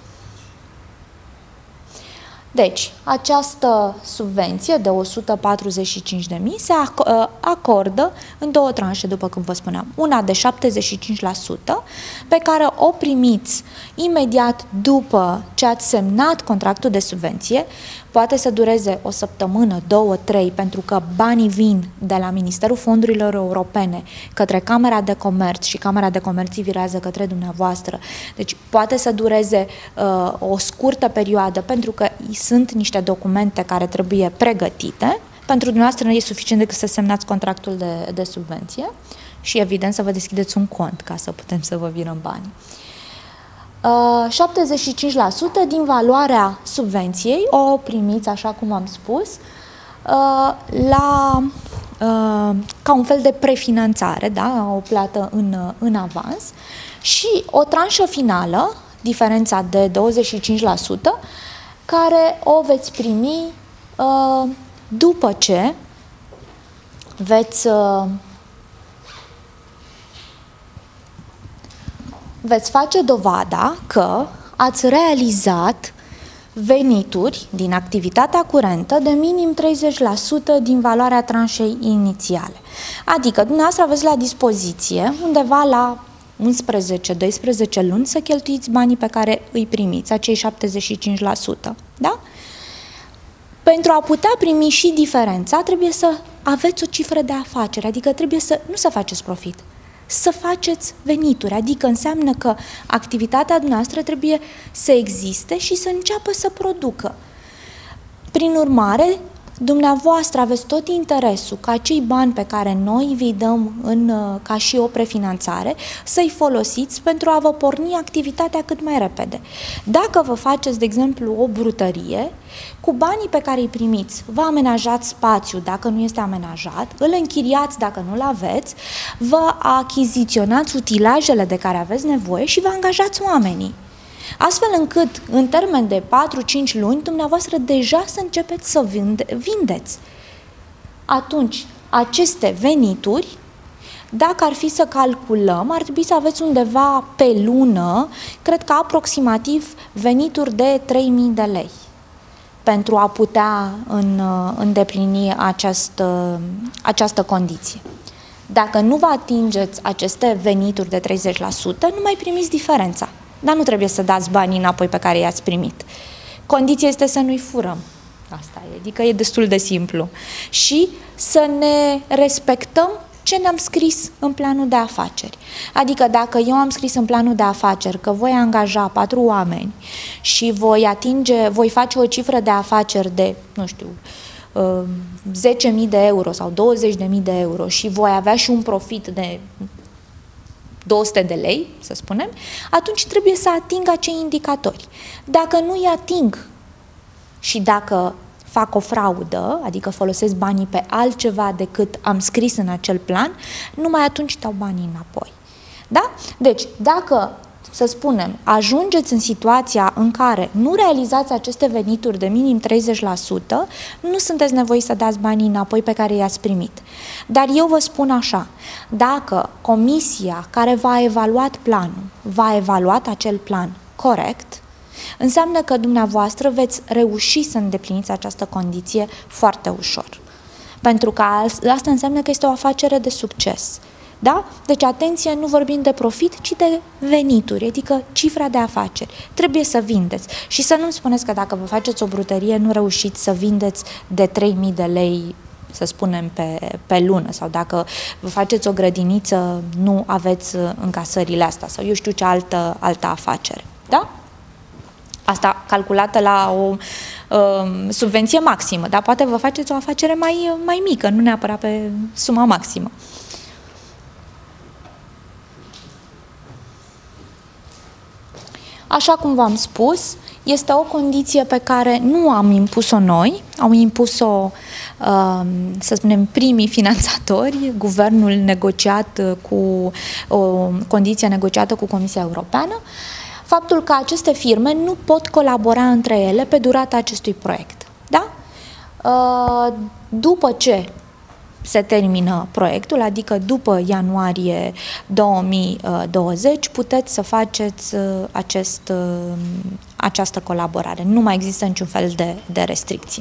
Deci, această subvenție de o sută patruzeci și cinci de mii se acordă în două tranșe, după cum vă spuneam. Una de șaptezeci și cinci la sută, pe care o primiți imediat după ce ați semnat contractul de subvenție. Poate să dureze o săptămână, două, trei, pentru că banii vin de la Ministerul Fondurilor Europene către Camera de Comerț și Camera de Comerț virează către dumneavoastră. Deci poate să dureze uh, o scurtă perioadă, pentru că sunt niște documente care trebuie pregătite. Pentru dumneavoastră e suficient decât să semnați contractul de, de subvenție și, evident, să vă deschideți un cont ca să putem să vă virăm banii. șaptezeci și cinci la sută din valoarea subvenției o primiți, așa cum am spus, la, ca un fel de prefinanțare, da? O plată în, în avans, și o tranșă finală, diferența de douăzeci și cinci la sută, care o veți primi după ce veți veți face dovada că ați realizat venituri din activitatea curentă de minim treizeci la sută din valoarea tranșei inițiale. Adică dumneavoastră aveți la dispoziție undeva la unsprezece doisprezece luni să cheltuiți banii pe care îi primiți, acei șaptezeci și cinci la sută. Da? Pentru a putea primi și diferența, trebuie să aveți o cifră de afaceri, adică trebuie să nu să faceți profit, să faceți venituri, adică înseamnă că activitatea noastră trebuie să existe și să înceapă să producă. Prin urmare, dumneavoastră aveți tot interesul ca acei bani pe care noi vi dăm în, ca și o prefinanțare să-i folosiți pentru a vă porni activitatea cât mai repede. Dacă vă faceți, de exemplu, o brutărie, cu banii pe care îi primiți, vă amenajați spațiu dacă nu este amenajat, îl închiriați dacă nu-l aveți, vă achiziționați utilajele de care aveți nevoie și vă angajați oamenii. Astfel încât, în termen de patru cinci luni, dumneavoastră deja să începeți să vinde, vindeți. Atunci, aceste venituri, dacă ar fi să calculăm, ar trebui să aveți undeva pe lună, cred că aproximativ venituri de trei mii de lei pentru a putea în, îndeplini această, această condiție. Dacă nu vă atingeți aceste venituri de treizeci la sută, nu mai primiți diferența. Dar nu trebuie să dați banii înapoi pe care i-ați primit. Condiția este să nu-i furăm. Asta e, adică e destul de simplu. Și să ne respectăm ce ne-am scris în planul de afaceri. Adică dacă eu am scris în planul de afaceri că voi angaja patru oameni și voi atinge, voi face o cifră de afaceri de, nu știu, zece mii de euro sau douăzeci de mii de euro și voi avea și un profit de două sute de lei, să spunem, atunci trebuie să ating acei indicatori. Dacă nu îi ating și dacă fac o fraudă, adică folosesc banii pe altceva decât am scris în acel plan, numai atunci dau banii înapoi. Da? Deci, dacă, să spunem, ajungeți în situația în care nu realizați aceste venituri de minim treizeci la sută, nu sunteți nevoiți să dați banii înapoi pe care i-ați primit. Dar eu vă spun așa, dacă comisia care v-a evaluat planul, v-a evaluat acel plan corect, înseamnă că dumneavoastră veți reuși să îndepliniți această condiție foarte ușor. Pentru că asta înseamnă că este o afacere de succes. Da? Deci, atenție, nu vorbim de profit, ci de venituri, adică cifra de afaceri. Trebuie să vindeți. Și să nu-mi spuneți că dacă vă faceți o brutărie, nu reușiți să vindeți de trei mii de lei, să spunem, pe, pe lună. Sau dacă vă faceți o grădiniță, nu aveți încasările astea. Sau eu știu ce altă, altă afacere. Da? Asta calculată la o uh, subvenție maximă. Dar poate vă faceți o afacere mai, mai mică, nu neapărat pe suma maximă. Așa cum v-am spus, este o condiție pe care nu am impus-o noi, au impus-o, să spunem, primii finanțatori, guvernul negociat cu o condiție negociată cu Comisia Europeană, faptul că aceste firme nu pot colabora între ele pe durata acestui proiect. Da? După ce se termină proiectul, adică după ianuarie două mii douăzeci, puteți să faceți acest, această colaborare. Nu mai există niciun fel de, de restricții.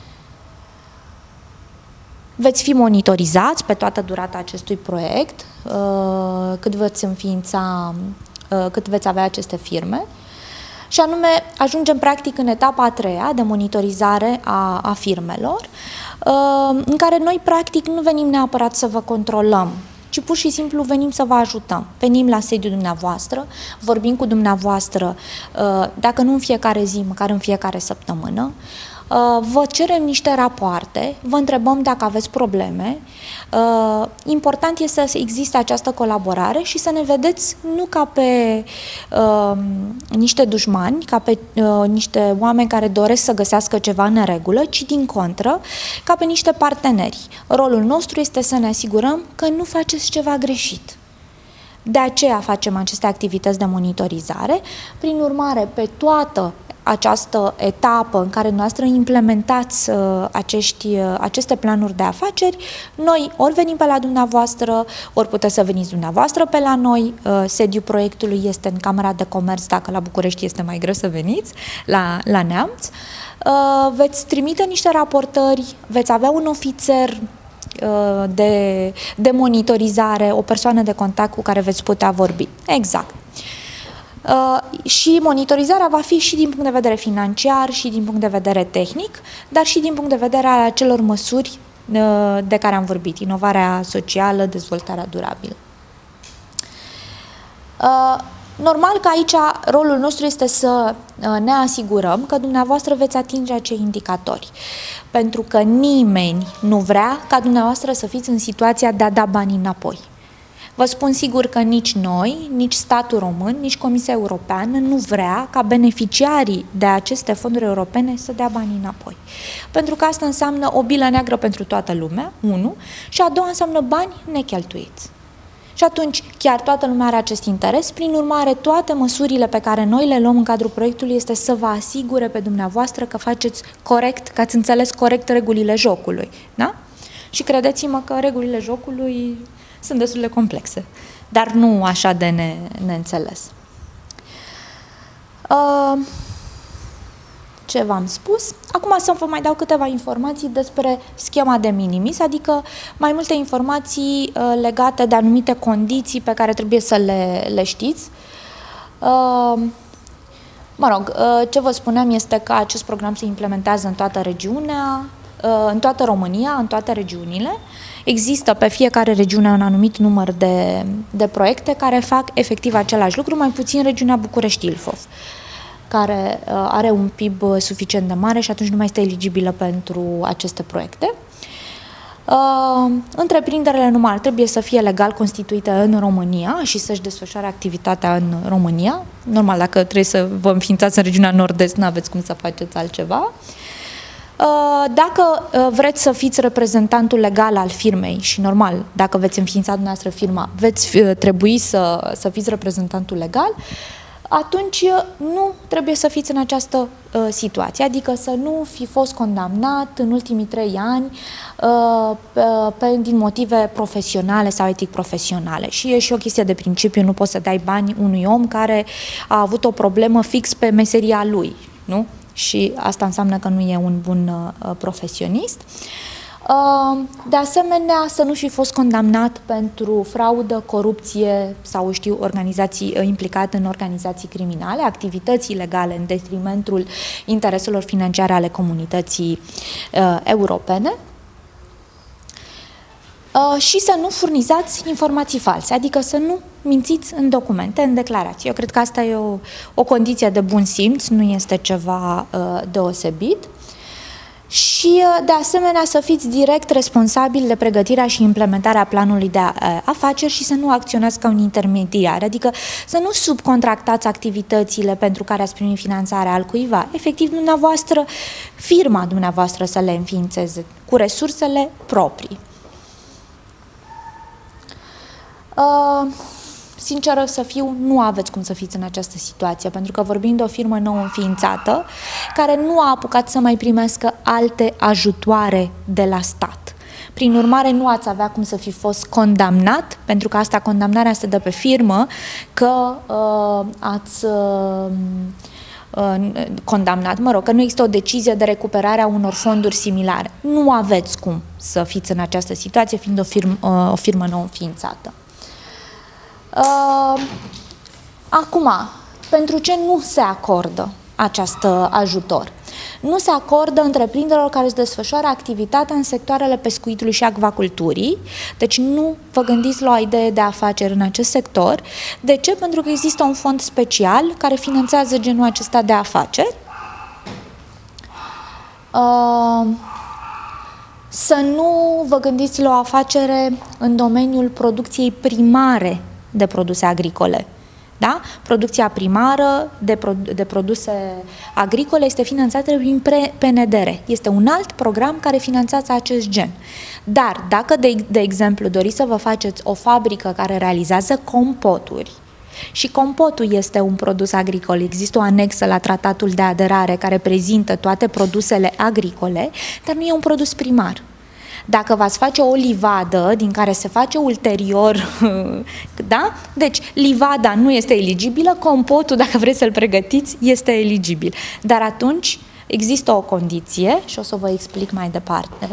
Veți fi monitorizați pe toată durata acestui proiect, cât veți înființa, cât veți avea aceste firme. Și anume, ajungem practic în etapa a treia de monitorizare a, a firmelor, în care noi practic nu venim neapărat să vă controlăm, ci pur și simplu venim să vă ajutăm. Venim la sediul dumneavoastră, vorbim cu dumneavoastră, dacă nu în fiecare zi, măcar în fiecare săptămână, vă cerem niște rapoarte, vă întrebăm dacă aveți probleme. Important este să existe această colaborare și să ne vedeți nu ca pe uh, niște dușmani, ca pe uh, niște oameni care doresc să găsească ceva în neregulă, ci din contră, ca pe niște parteneri. Rolul nostru este să ne asigurăm că nu faceți ceva greșit. De aceea facem aceste activități de monitorizare. Prin urmare, pe toată această etapă în care noastră implementați uh, acești, uh, aceste planuri de afaceri, noi ori venim pe la dumneavoastră, ori puteți să veniți dumneavoastră pe la noi. Uh, sediul proiectului este în Camera de Comerț, dacă la București este mai greu să veniți, la, la Neamț. Uh, veți trimite niște raportări, veți avea un ofițer uh, de, de monitorizare, o persoană de contact cu care veți putea vorbi. Exact. Uh, și monitorizarea va fi și din punct de vedere financiar, și din punct de vedere tehnic, dar și din punct de vedere al acelor măsuri uh, de care am vorbit, inovarea socială, dezvoltarea durabilă. Uh, normal că aici rolul nostru este să uh, ne asigurăm că dumneavoastră veți atinge acei indicatori, pentru că nimeni nu vrea ca dumneavoastră să fiți în situația de a da banii înapoi. Vă spun sigur că nici noi, nici statul român, nici Comisia Europeană nu vrea ca beneficiarii de aceste fonduri europene să dea banii înapoi. Pentru că asta înseamnă o bilă neagră pentru toată lumea, unu, și a doua înseamnă bani necheltuiți. Și atunci chiar toată lumea are acest interes, prin urmare toate măsurile pe care noi le luăm în cadrul proiectului este să vă asigure pe dumneavoastră că faceți corect, că ați înțeles corect regulile jocului. Da? Și credeți-mă că regulile jocului sunt destul de complexe, dar nu așa de ne, neînțeles. Uh, ce v-am spus? Acum să vă mai dau câteva informații despre schema de minimis, adică mai multe informații uh, legate de anumite condiții pe care trebuie să le, le știți. Uh, mă rog, uh, ce vă spuneam este că acest program se implementează în toată regiunea, uh, în toată România, în toate regiunile. Există pe fiecare regiune un anumit număr de, de proiecte care fac efectiv același lucru, mai puțin regiunea București-Ilfov, care uh, are un P I B suficient de mare și atunci nu mai este eligibilă pentru aceste proiecte. Uh, întreprinderile numai trebuie să fie legal constituite în România și să-și desfășoare activitatea în România. Normal, dacă trebuie să vă înființați în regiunea Nord-Est, nu aveți cum să faceți altceva. Dacă vreți să fiți reprezentantul legal al firmei și normal, dacă veți înființa dumneavoastră firma, veți trebui să, să fiți reprezentantul legal, atunci nu trebuie să fiți în această uh, situație, adică să nu fi fost condamnat în ultimii trei ani uh, pe, pe, din motive profesionale sau etic-profesionale. Și e și o chestie de principiu, nu poți să dai bani unui om care a avut o problemă fix pe meseria lui, nu? Și asta înseamnă că nu e un bun uh, profesionist. De asemenea, să nu fi fost condamnat pentru fraudă, corupție sau, știu, organizații implicate în organizații criminale, activități ilegale în detrimentul intereselor financiare ale comunității uh, europene. Uh, și să nu furnizați informații false, adică să nu mințiți în documente, în declarații. Eu cred că asta e o, o condiție de bun simț, nu este ceva uh, deosebit. Și, de asemenea, să fiți direct responsabil de pregătirea și implementarea planului de afaceri și să nu acționați ca un intermediar, adică să nu subcontractați activitățile pentru care ați primit finanțarea al cuiva. Efectiv, dumneavoastră, firma dumneavoastră să le înființeze cu resursele proprii. Uh... Sinceră să fiu, nu aveți cum să fiți în această situație, pentru că vorbim de o firmă nouă înființată, care nu a apucat să mai primească alte ajutoare de la stat. Prin urmare, nu ați avea cum să fi fost condamnat, pentru că asta, condamnarea se dă pe firmă, că uh, ați... Uh, condamnat, mă rog, că nu există o decizie de recuperare a unor fonduri similare. Nu aveți cum să fiți în această situație, fiind o firmă, uh, o firmă nouă înființată. Uh, acum, pentru ce nu se acordă acest ajutor? Nu se acordă întreprinderilor care își desfășoară activitatea în sectoarele pescuitului și acvaculturii, deci nu vă gândiți la o idee de afaceri în acest sector. De ce? Pentru că există un fond special care finanțează genul acesta de afaceri. Uh, să nu vă gândiți la o afacere în domeniul producției primare de produse agricole. Da? Producția primară de, produ de produse agricole este finanțată prin P N D R. Este un alt program care finanțează acest gen. Dar dacă, de, de exemplu, doriți să vă faceți o fabrică care realizează compoturi, și compotul este un produs agricol, există o anexă la tratatul de aderare care prezintă toate produsele agricole, dar nu e un produs primar. Dacă v-ați face o livadă din care se face ulterior, da? Deci, livada nu este eligibilă, compotul, dacă vreți să-l pregătiți, este eligibil. Dar atunci există o condiție și o să vă explic mai departe.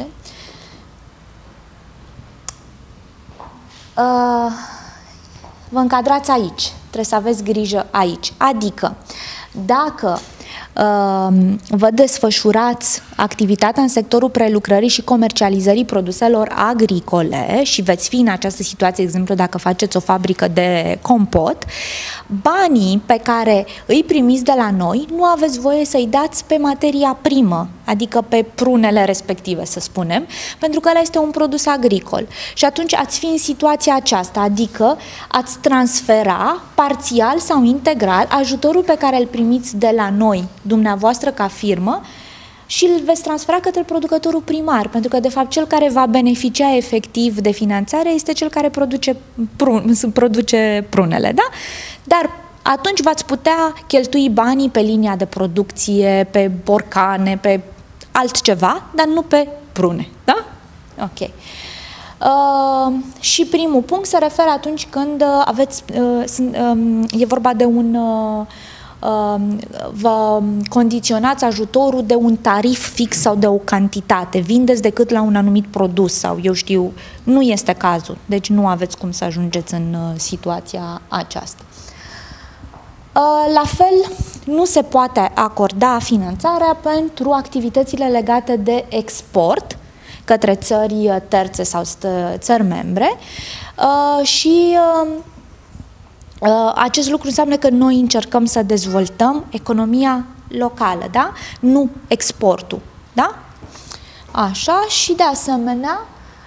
Uh, vă încadrați aici, trebuie să aveți grijă aici. Adică, dacă vă desfășurați activitatea în sectorul prelucrării și comercializării produselor agricole și veți fi în această situație, de exemplu, dacă faceți o fabrică de compot, banii pe care îi primiți de la noi nu aveți voie să-i dați pe materia primă, adică pe prunele respective, să spunem, pentru că ăla este un produs agricol. Și atunci ați fi în situația aceasta, adică ați transfera parțial sau integral ajutorul pe care îl primiți de la noi, dumneavoastră ca firmă, și îl veți transfera către producătorul primar, pentru că, de fapt, cel care va beneficia efectiv de finanțare este cel care produce, prun, produce prunele, da? Dar atunci v-ați putea cheltui banii pe linia de producție, pe borcane, pe altceva, dar nu pe prune, da? Ok. Uh, și primul punct se referă atunci când aveți, uh, uh, e vorba de un... Uh, vă condiționați ajutorul de un tarif fix sau de o cantitate, vindeți decât la un anumit produs sau eu știu, nu este cazul, deci nu aveți cum să ajungeți în situația aceasta. La fel, nu se poate acorda finanțarea pentru activitățile legate de export către țări terțe sau țări membre și acest lucru înseamnă că noi încercăm să dezvoltăm economia locală, da? Nu exportul, da? Așa, și de asemenea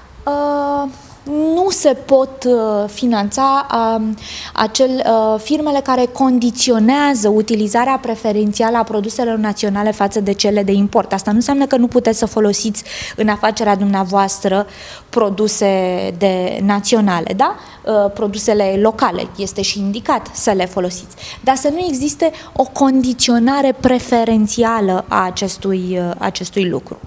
nu se pot finanța acel, firmele care condiționează utilizarea preferențială a produselor naționale față de cele de import. Asta nu înseamnă că nu puteți să folosiți în afacerea dumneavoastră produse de naționale, da? Produsele locale, este și indicat să le folosiți. Dar să nu existe o condiționare preferențială a acestui, acestui lucru.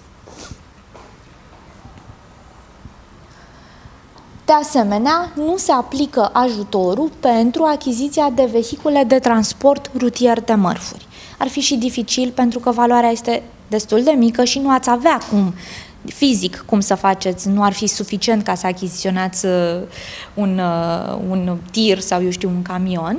De asemenea, nu se aplică ajutorul pentru achiziția de vehicule de transport rutier de mărfuri. Ar fi și dificil pentru că valoarea este destul de mică și nu ați avea cum fizic cum să faceți, nu ar fi suficient ca să achiziționați un, un tir sau, eu știu, un camion.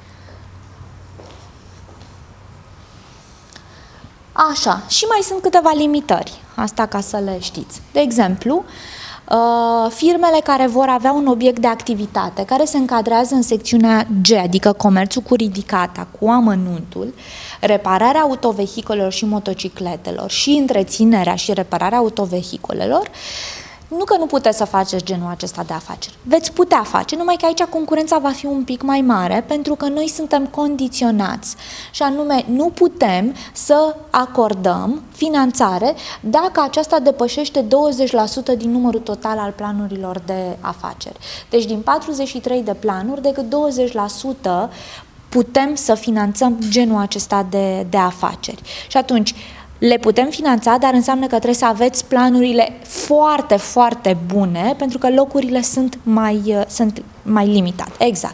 Așa, și mai sunt câteva limitări, asta ca să le știți. De exemplu, firmele care vor avea un obiect de activitate care se încadrează în secțiunea G, adică comerțul cu ridicata, cu amănuntul, repararea autovehicolelor și motocicletelor și întreținerea și repararea autovehicolelor, nu că nu puteți să faceți genul acesta de afaceri. Veți putea face, numai că aici concurența va fi un pic mai mare, pentru că noi suntem condiționați și anume nu putem să acordăm finanțare dacă aceasta depășește douăzeci la sută din numărul total al planurilor de afaceri. Deci din patruzeci și trei de planuri, decât douăzeci la sută putem să finanțăm genul acesta de, de afaceri. Și atunci, le putem finanța, dar înseamnă că trebuie să aveți planurile foarte, foarte bune, pentru că locurile sunt mai, sunt mai limitate. Exact.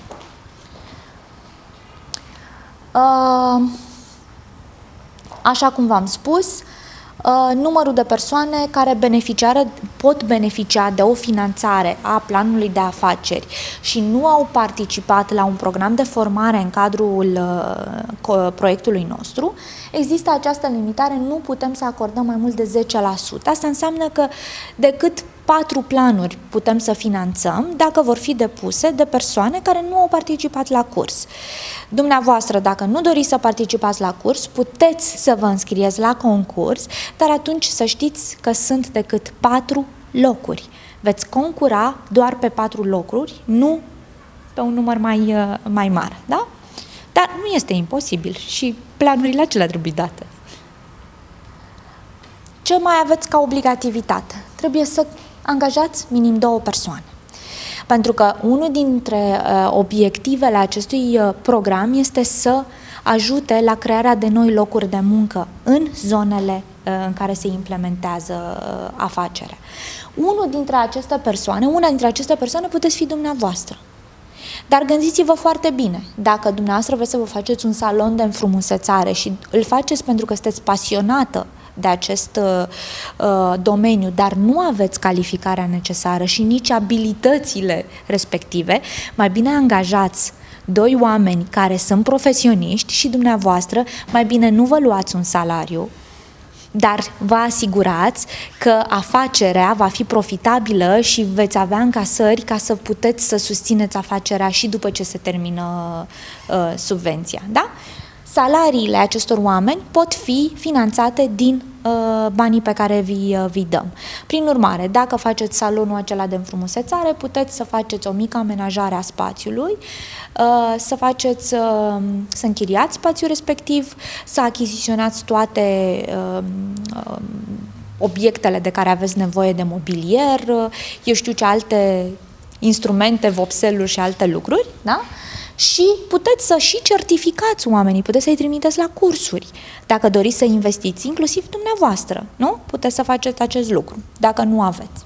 Așa cum v-am spus, numărul de persoane care beneficiară, pot beneficia de o finanțare a planului de afaceri și nu au participat la un program de formare în cadrul proiectului nostru, există această limitare, nu putem să acordăm mai mult de zece la sută. Asta înseamnă că decât patru planuri putem să finanțăm dacă vor fi depuse de persoane care nu au participat la curs. Dumneavoastră, dacă nu doriți să participați la curs, puteți să vă înscrieți la concurs, dar atunci să știți că sunt decât patru locuri. Veți concura doar pe patru locuri, nu pe un număr mai, mai mare, da? Dar nu este imposibil și planurile acelea trebuie date. Ce mai aveți ca obligativitate? Trebuie să angajați minim două persoane. Pentru că unul dintre uh, obiectivele acestui uh, program este să ajute la crearea de noi locuri de muncă în zonele uh, în care se implementează uh, afacerea. Unul dintre aceste persoane, una dintre aceste persoane puteți fi dumneavoastră. Dar gândiți-vă foarte bine, dacă dumneavoastră vreți să vă faceți un salon de înfrumusețare și îl faceți pentru că sunteți pasionată de acest uh, domeniu, dar nu aveți calificarea necesară și nici abilitățile respective, mai bine angajați doi oameni care sunt profesioniști și dumneavoastră, mai bine nu vă luați un salariu, dar vă asigurați că afacerea va fi profitabilă și veți avea încasări ca să puteți să susțineți afacerea și după ce se termină uh, subvenția. Da? Salariile acestor oameni pot fi finanțate din uh, banii pe care vi, uh, vi dăm. Prin urmare, dacă faceți salonul acela de înfrumusețare, puteți să faceți o mică amenajare a spațiului, uh, să faceți, uh, să închiriați spațiul respectiv, să achiziționați toate uh, uh, obiectele de care aveți nevoie de mobilier, uh, eu știu ce alte instrumente, vopseluri și alte lucruri, da? Și puteți să și certificați oamenii, puteți să-i trimiteți la cursuri. Dacă doriți să investiți, inclusiv dumneavoastră, nu? Puteți să faceți acest lucru, dacă nu aveți.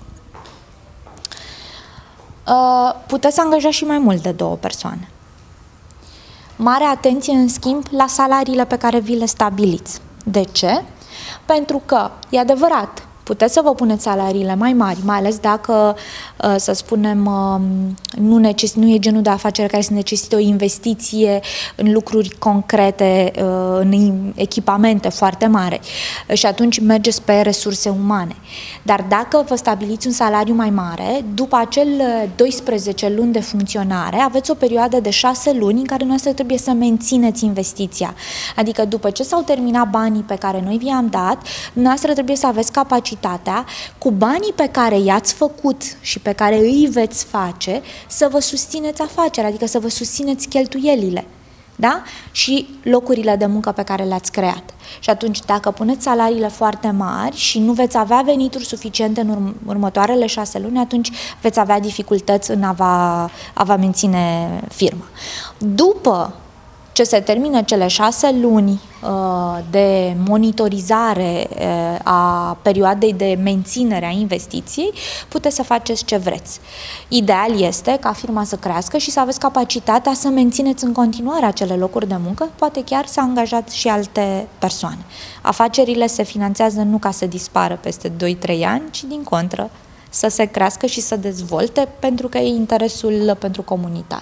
Puteți să angajați și mai mult de două persoane. Mare atenție, în schimb, la salariile pe care vi le stabiliți. De ce? Pentru că, e adevărat, puteți să vă puneți salariile mai mari, mai ales dacă, să spunem, nu, neces- nu e genul de afacere care să necesită o investiție în lucruri concrete, în echipamente foarte mari și atunci mergeți pe resurse umane. Dar dacă vă stabiliți un salariu mai mare, după acel doisprezece luni de funcționare, aveți o perioadă de șase luni în care noastră trebuie să mențineți investiția. Adică după ce s-au terminat banii pe care noi vi-am dat, noastră trebuie să aveți capacitatea cu banii pe care i-ați făcut și pe care îi veți face să vă susțineți afacerea, adică să vă susțineți cheltuielile, da? Și locurile de muncă pe care le-ați creat. Și atunci, dacă puneți salariile foarte mari și nu veți avea venituri suficiente în urm următoarele șase luni, atunci veți avea dificultăți în a vă, a vă menține firma. După ce se termină cele șase luni de monitorizare a perioadei de menținere a investiției, puteți să faceți ce vreți. Ideal este ca firma să crească și să aveți capacitatea să mențineți în continuare acele locuri de muncă, poate chiar să angajați și alte persoane. Afacerile se finanțează nu ca să dispară peste doi trei ani, ci din contră să se crească și să dezvolte, pentru că e interesul pentru comunitate.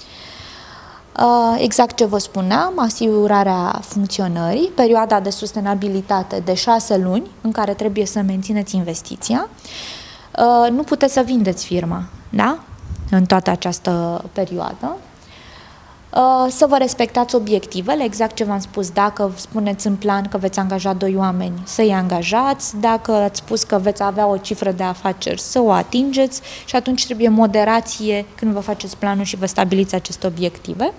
Exact ce vă spuneam, asigurarea funcționării, perioada de sustenabilitate de șase luni în care trebuie să mențineți investiția. Nu puteți să vindeți firma, da? În toată această perioadă. Să vă respectați obiectivele, exact ce v-am spus, dacă spuneți în plan că veți angaja doi oameni, să-i angajați, dacă ați spus că veți avea o cifră de afaceri, să o atingeți și atunci trebuie moderație când vă faceți planul și vă stabiliți aceste obiective.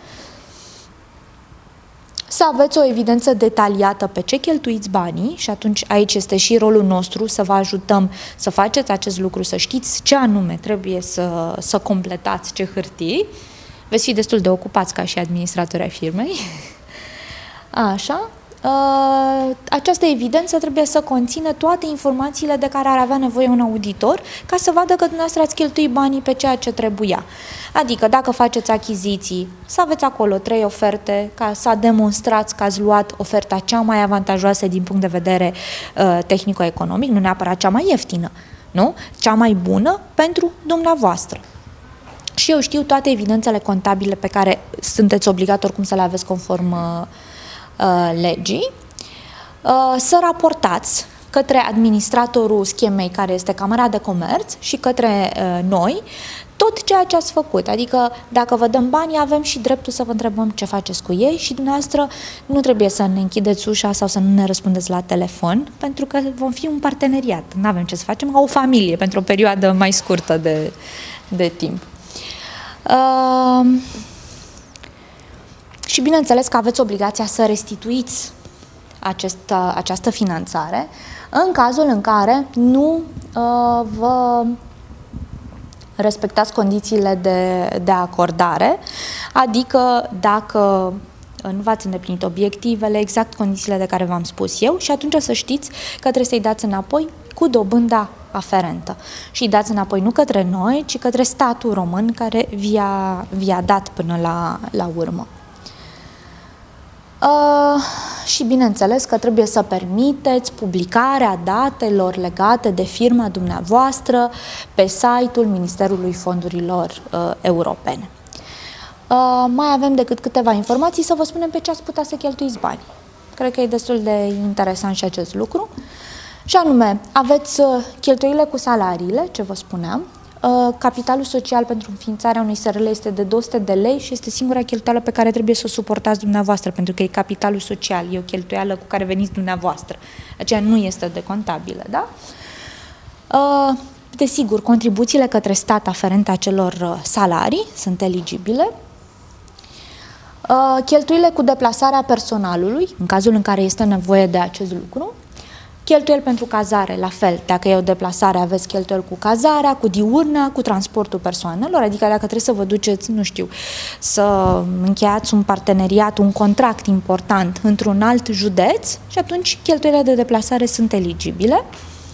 Să aveți o evidență detaliată pe ce cheltuiți banii și atunci aici este și rolul nostru să vă ajutăm să faceți acest lucru, să știți ce anume trebuie să, să completați, ce hârtii. Veți fi destul de ocupați ca și administratori ai firmei. Așa. Această evidență trebuie să conțină toate informațiile de care ar avea nevoie un auditor ca să vadă că dumneavoastră ați cheltuit banii pe ceea ce trebuia. Adică dacă faceți achiziții, să aveți acolo trei oferte ca să demonstrați că ați luat oferta cea mai avantajoasă din punct de vedere uh, tehnico-economic, nu neapărat cea mai ieftină, nu? Cea mai bună pentru dumneavoastră. Și eu știu toate evidențele contabile pe care sunteți obligați oricum să le aveți conform uh, legii, uh, să raportați către administratorul schemei, care este Camera de Comerț, și către uh, noi tot ceea ce ați făcut. Adică dacă vă dăm bani, avem și dreptul să vă întrebăm ce faceți cu ei și dumneavoastră nu trebuie să ne închideți ușa sau să nu ne răspundeți la telefon, pentru că vom fi un parteneriat. Nu avem ce să facem, ca o familie, pentru o perioadă mai scurtă de, de timp. Uh, și bineînțeles că aveți obligația să restituiți acest, această finanțare în cazul în care nu uh, vă respectați condițiile de, de acordare, adică dacă nu v-ați îndeplinit obiectivele, exact condițiile de care v-am spus eu, și atunci să știți că trebuie să-i dați înapoi cu dobânda aferentă. Și îi dați înapoi nu către noi, ci către statul român care vi-a vi-a dat până la, la urmă. Uh, și bineînțeles că trebuie să permiteți publicarea datelor legate de firma dumneavoastră pe site-ul Ministerului Fondurilor uh, Europene. Uh, mai avem decât câteva informații să vă spunem pe ce ați putea să cheltuiți bani. Cred că e destul de interesant și acest lucru. Și anume, aveți uh, cheltuielile cu salariile, ce vă spuneam. Uh, capitalul social pentru înființarea unui S R L este de două sute de lei și este singura cheltuială pe care trebuie să o suportați dumneavoastră, pentru că e capitalul social, e o cheltuială cu care veniți dumneavoastră. Aceea nu este decontabilă, da? Uh, desigur, contribuțiile către stat aferente acelor salarii sunt eligibile. Uh, cheltuielile cu deplasarea personalului, în cazul în care este nevoie de acest lucru. Cheltuieli pentru cazare, la fel, dacă e o deplasare, aveți cheltuieli cu cazarea, cu diurna, cu transportul persoanelor, adică dacă trebuie să vă duceți, nu știu, să încheiați un parteneriat, un contract important într-un alt județ, și atunci cheltuielile de deplasare sunt eligibile.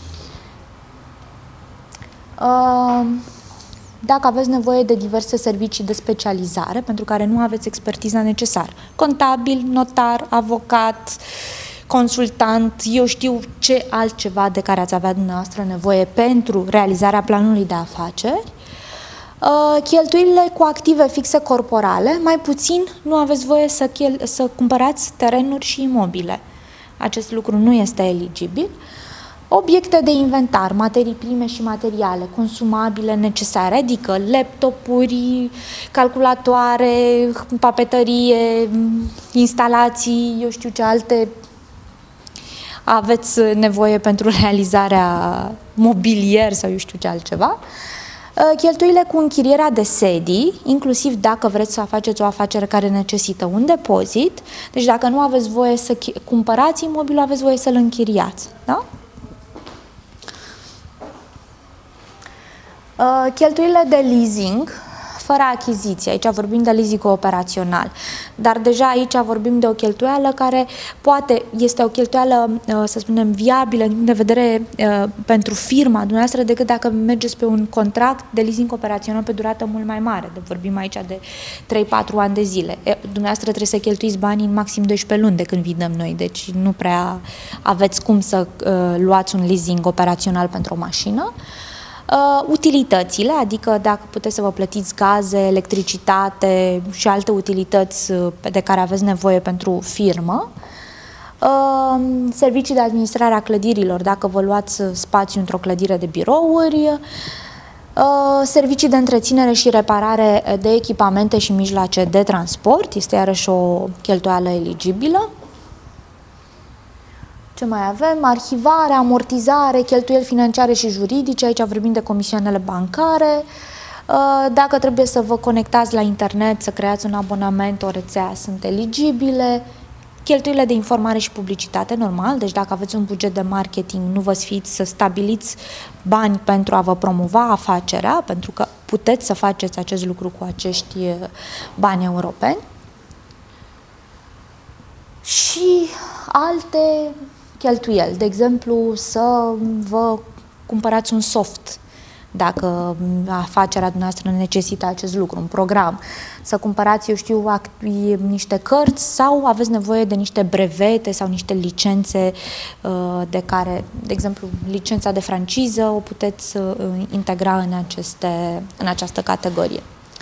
Dacă aveți nevoie de diverse servicii de specializare, pentru care nu aveți expertiza necesară, contabil, notar, avocat, consultant, eu știu ce altceva de care ați avea dumneavoastră nevoie pentru realizarea planului de afaceri. Cheltuielile cu active fixe corporale, mai puțin nu aveți voie să, să cumpărați terenuri și imobile. Acest lucru nu este eligibil. Obiecte de inventar, materii prime și materiale consumabile necesare, adică laptopuri, calculatoare, papetărie, instalații, eu știu ce alte aveți nevoie pentru realizarea mobilier sau eu știu ce altceva. Cheltuielile cu închirierea de sedii, inclusiv dacă vreți să faceți o afacere care necesită un depozit, deci dacă nu aveți voie să cumpărați imobilul, aveți voie să-l închiriați, da? Cheltuielile de leasing fără achiziție. Aici vorbim de leasing operațional. Dar deja aici vorbim de o cheltuială care poate este o cheltuială, să spunem, viabilă din punct de vedere pentru firma dumneavoastră decât dacă mergeți pe un contract de leasing operațional pe durată mult mai mare. De vorbim aici de trei patru ani de zile. E, dumneavoastră trebuie să cheltuiți banii în maxim doisprezece luni de când vi dăm noi, deci nu prea aveți cum să uh, luați un leasing operațional pentru o mașină. Uh, utilitățile, adică dacă puteți să vă plătiți gaze, electricitate și alte utilități de care aveți nevoie pentru firmă. Uh, servicii de administrare a clădirilor, dacă vă luați spațiu într-o clădire de birouri. Uh, servicii de întreținere și reparare de echipamente și mijloace de transport, este iarăși o cheltuială eligibilă. Ce mai avem? Arhivare, amortizare, cheltuieli financiare și juridice, aici vorbim de comisioanele bancare. Dacă trebuie să vă conectați la internet, să creați un abonament, o rețea, sunt eligibile. Cheltuielile de informare și publicitate, normal, deci dacă aveți un buget de marketing, nu vă sfiți să stabiliți bani pentru a vă promova afacerea, pentru că puteți să faceți acest lucru cu acești bani europeni. Și alte cheltuieli, de exemplu, să vă cumpărați un soft, dacă afacerea dumneavoastră necesită acest lucru, un program, să cumpărați, eu știu, niște cărți sau aveți nevoie de niște brevete sau niște licențe de care, de exemplu, licența de franciză o puteți integra în, aceste, în această categorie.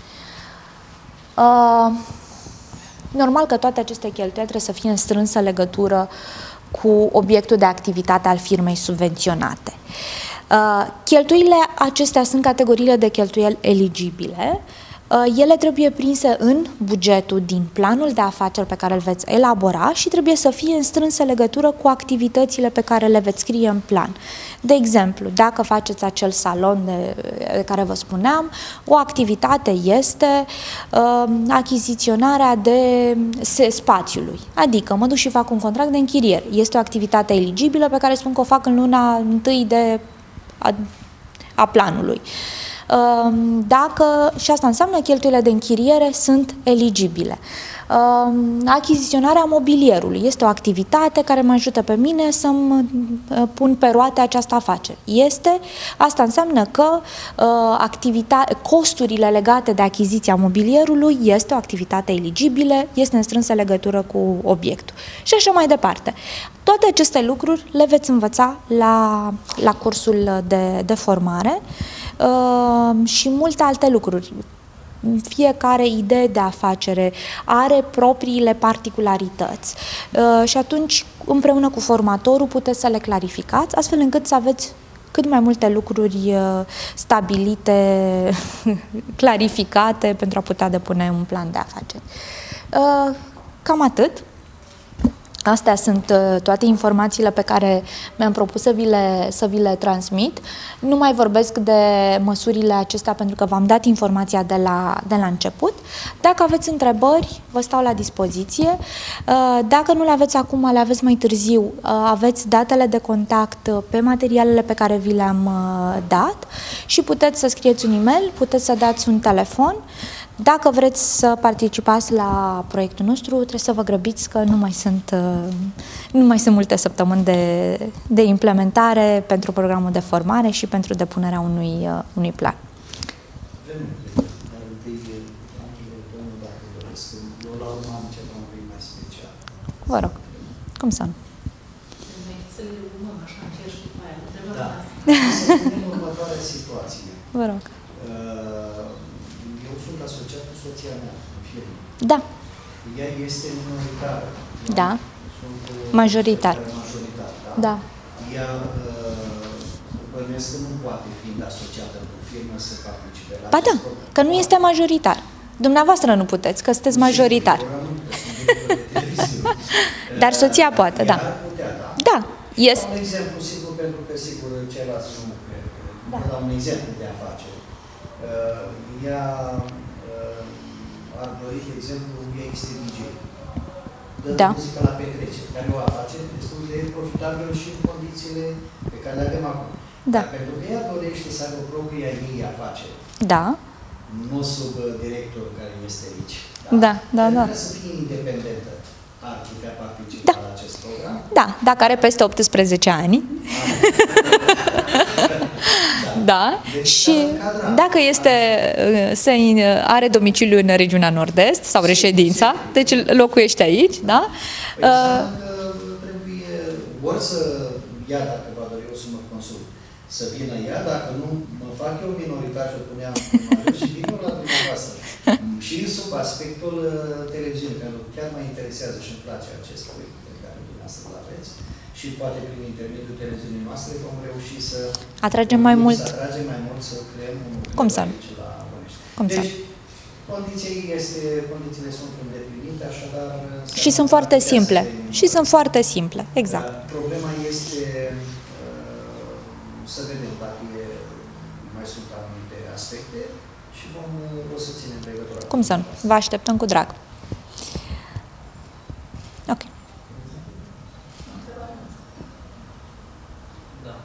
Normal că toate aceste cheltuieli trebuie să fie în strânsă legătură cu obiectul de activitate al firmei subvenționate. Uh, cheltuielile acestea sunt categoriile de cheltuieli eligibile. Uh, ele trebuie prinse în bugetul din planul de afaceri pe care îl veți elabora și trebuie să fie în strânsă legătură cu activitățile pe care le veți scrie în plan. De exemplu, dacă faceți acel salon de, de care vă spuneam, o activitate este uh, achiziționarea de spațiului. Adică mă duc și fac un contract de închiriere. Este o activitate eligibilă pe care spun că o fac în luna întâi de a, a planului. Dacă, și asta înseamnă cheltuielile de închiriere sunt eligibile. Achiziționarea mobilierului este o activitate care mă ajută pe mine să-mi pun pe roate această afacere. Este, asta înseamnă că costurile legate de achiziția mobilierului este o activitate eligibilă, este în strânsă legătură cu obiectul. Și așa mai departe. Toate aceste lucruri le veți învăța la, la cursul de, de formare uh, și multe alte lucruri. Fiecare idee de afacere are propriile particularități uh, și atunci, împreună cu formatorul, puteți să le clarificați, astfel încât să aveți cât mai multe lucruri uh, stabilite, clarificate, pentru a putea depune un plan de afaceri. Uh, cam atât. Astea sunt uh, toate informațiile pe care mi-am propus să vi, le, să vi le transmit. Nu mai vorbesc de măsurile acestea pentru că v-am dat informația de la, de la început. Dacă aveți întrebări, vă stau la dispoziție. Uh, dacă nu le aveți acum, le aveți mai târziu, uh, aveți datele de contact pe materialele pe care vi le-am uh, dat și puteți să scrieți un e-mail, puteți să dați un telefon. Dacă vreți să participați la proiectul nostru, trebuie să vă grăbiți că nu mai sunt, nu mai sunt multe săptămâni de, de implementare pentru programul de formare și pentru depunerea unui, unui plan. Vă rog, cum să nu? Da. Următoarea situație. Vă rog. Eu sunt asociat cu soția mea în firmă. Da. Ea este minoritară. Da. Sunt majoritar. Majoritar, da. Da. Ea bănuiesc că nu poate, fiind asociată cu firmă, să participe la Ba da, că nu este majoritar. Dumneavoastră nu puteți, că sunteți majoritar. Dar soția poate, da. Da. Este. Un exemplu sigur, pentru că sigur ceilalți nu cred. Da. Dau un exemplu de afacere. Uh, ea uh, ar dori, de exemplu, ea este D J. Dă da. muzică la petrecere, care o afacere destul de profitabilă și în condițiile pe care le avem acum. Da. Dar pentru că ea dorește să aibă propria ei afacere. Da. nu sub directorul care este aici. Da, da, da. Trebuie să fie independentă. Ar putea participa da. la acest program? Da, dacă are peste optsprezece ani. Da. da. Deci și dacă este, se, are domiciliu în regiunea Nord-Est sau reședința, deci locuiește aici, da? Păi uh, trebuie ori să ia, dacă va dori eu să mă consult, să vină ea, dacă nu mă fac eu minoritar și o puneam și vin eu la dumneavoastră. Și sub aspectul televiziunii, pentru că chiar mă interesează și îmi place acest proiect pe care dumneavoastră îl aveți și poate prin intermediul televiziunii noastre vom reuși să atragem mai mult, să atragem mai mult, să creăm un Cum să? la Bănești. Cum deci, să? Condiții este, condițiile sunt îndeplinite, așadar... Și sunt foarte simple. Și sunt foarte simple, exact. Problema este să vedem dacă mai sunt anumite aspecte și vom, o să ținem legătura. Cum să nu? Vă așteptăm cu drag. Ok. Da.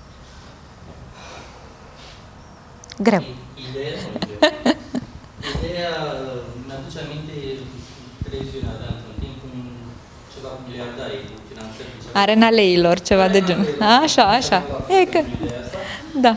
Greu. Ideea, ideea mi-aduce aminte televiziunea de într-un timp cu ceva cu miliardari, cu finanțări. Arena Leilor, ceva de genul. Așa, așa. E că... Da.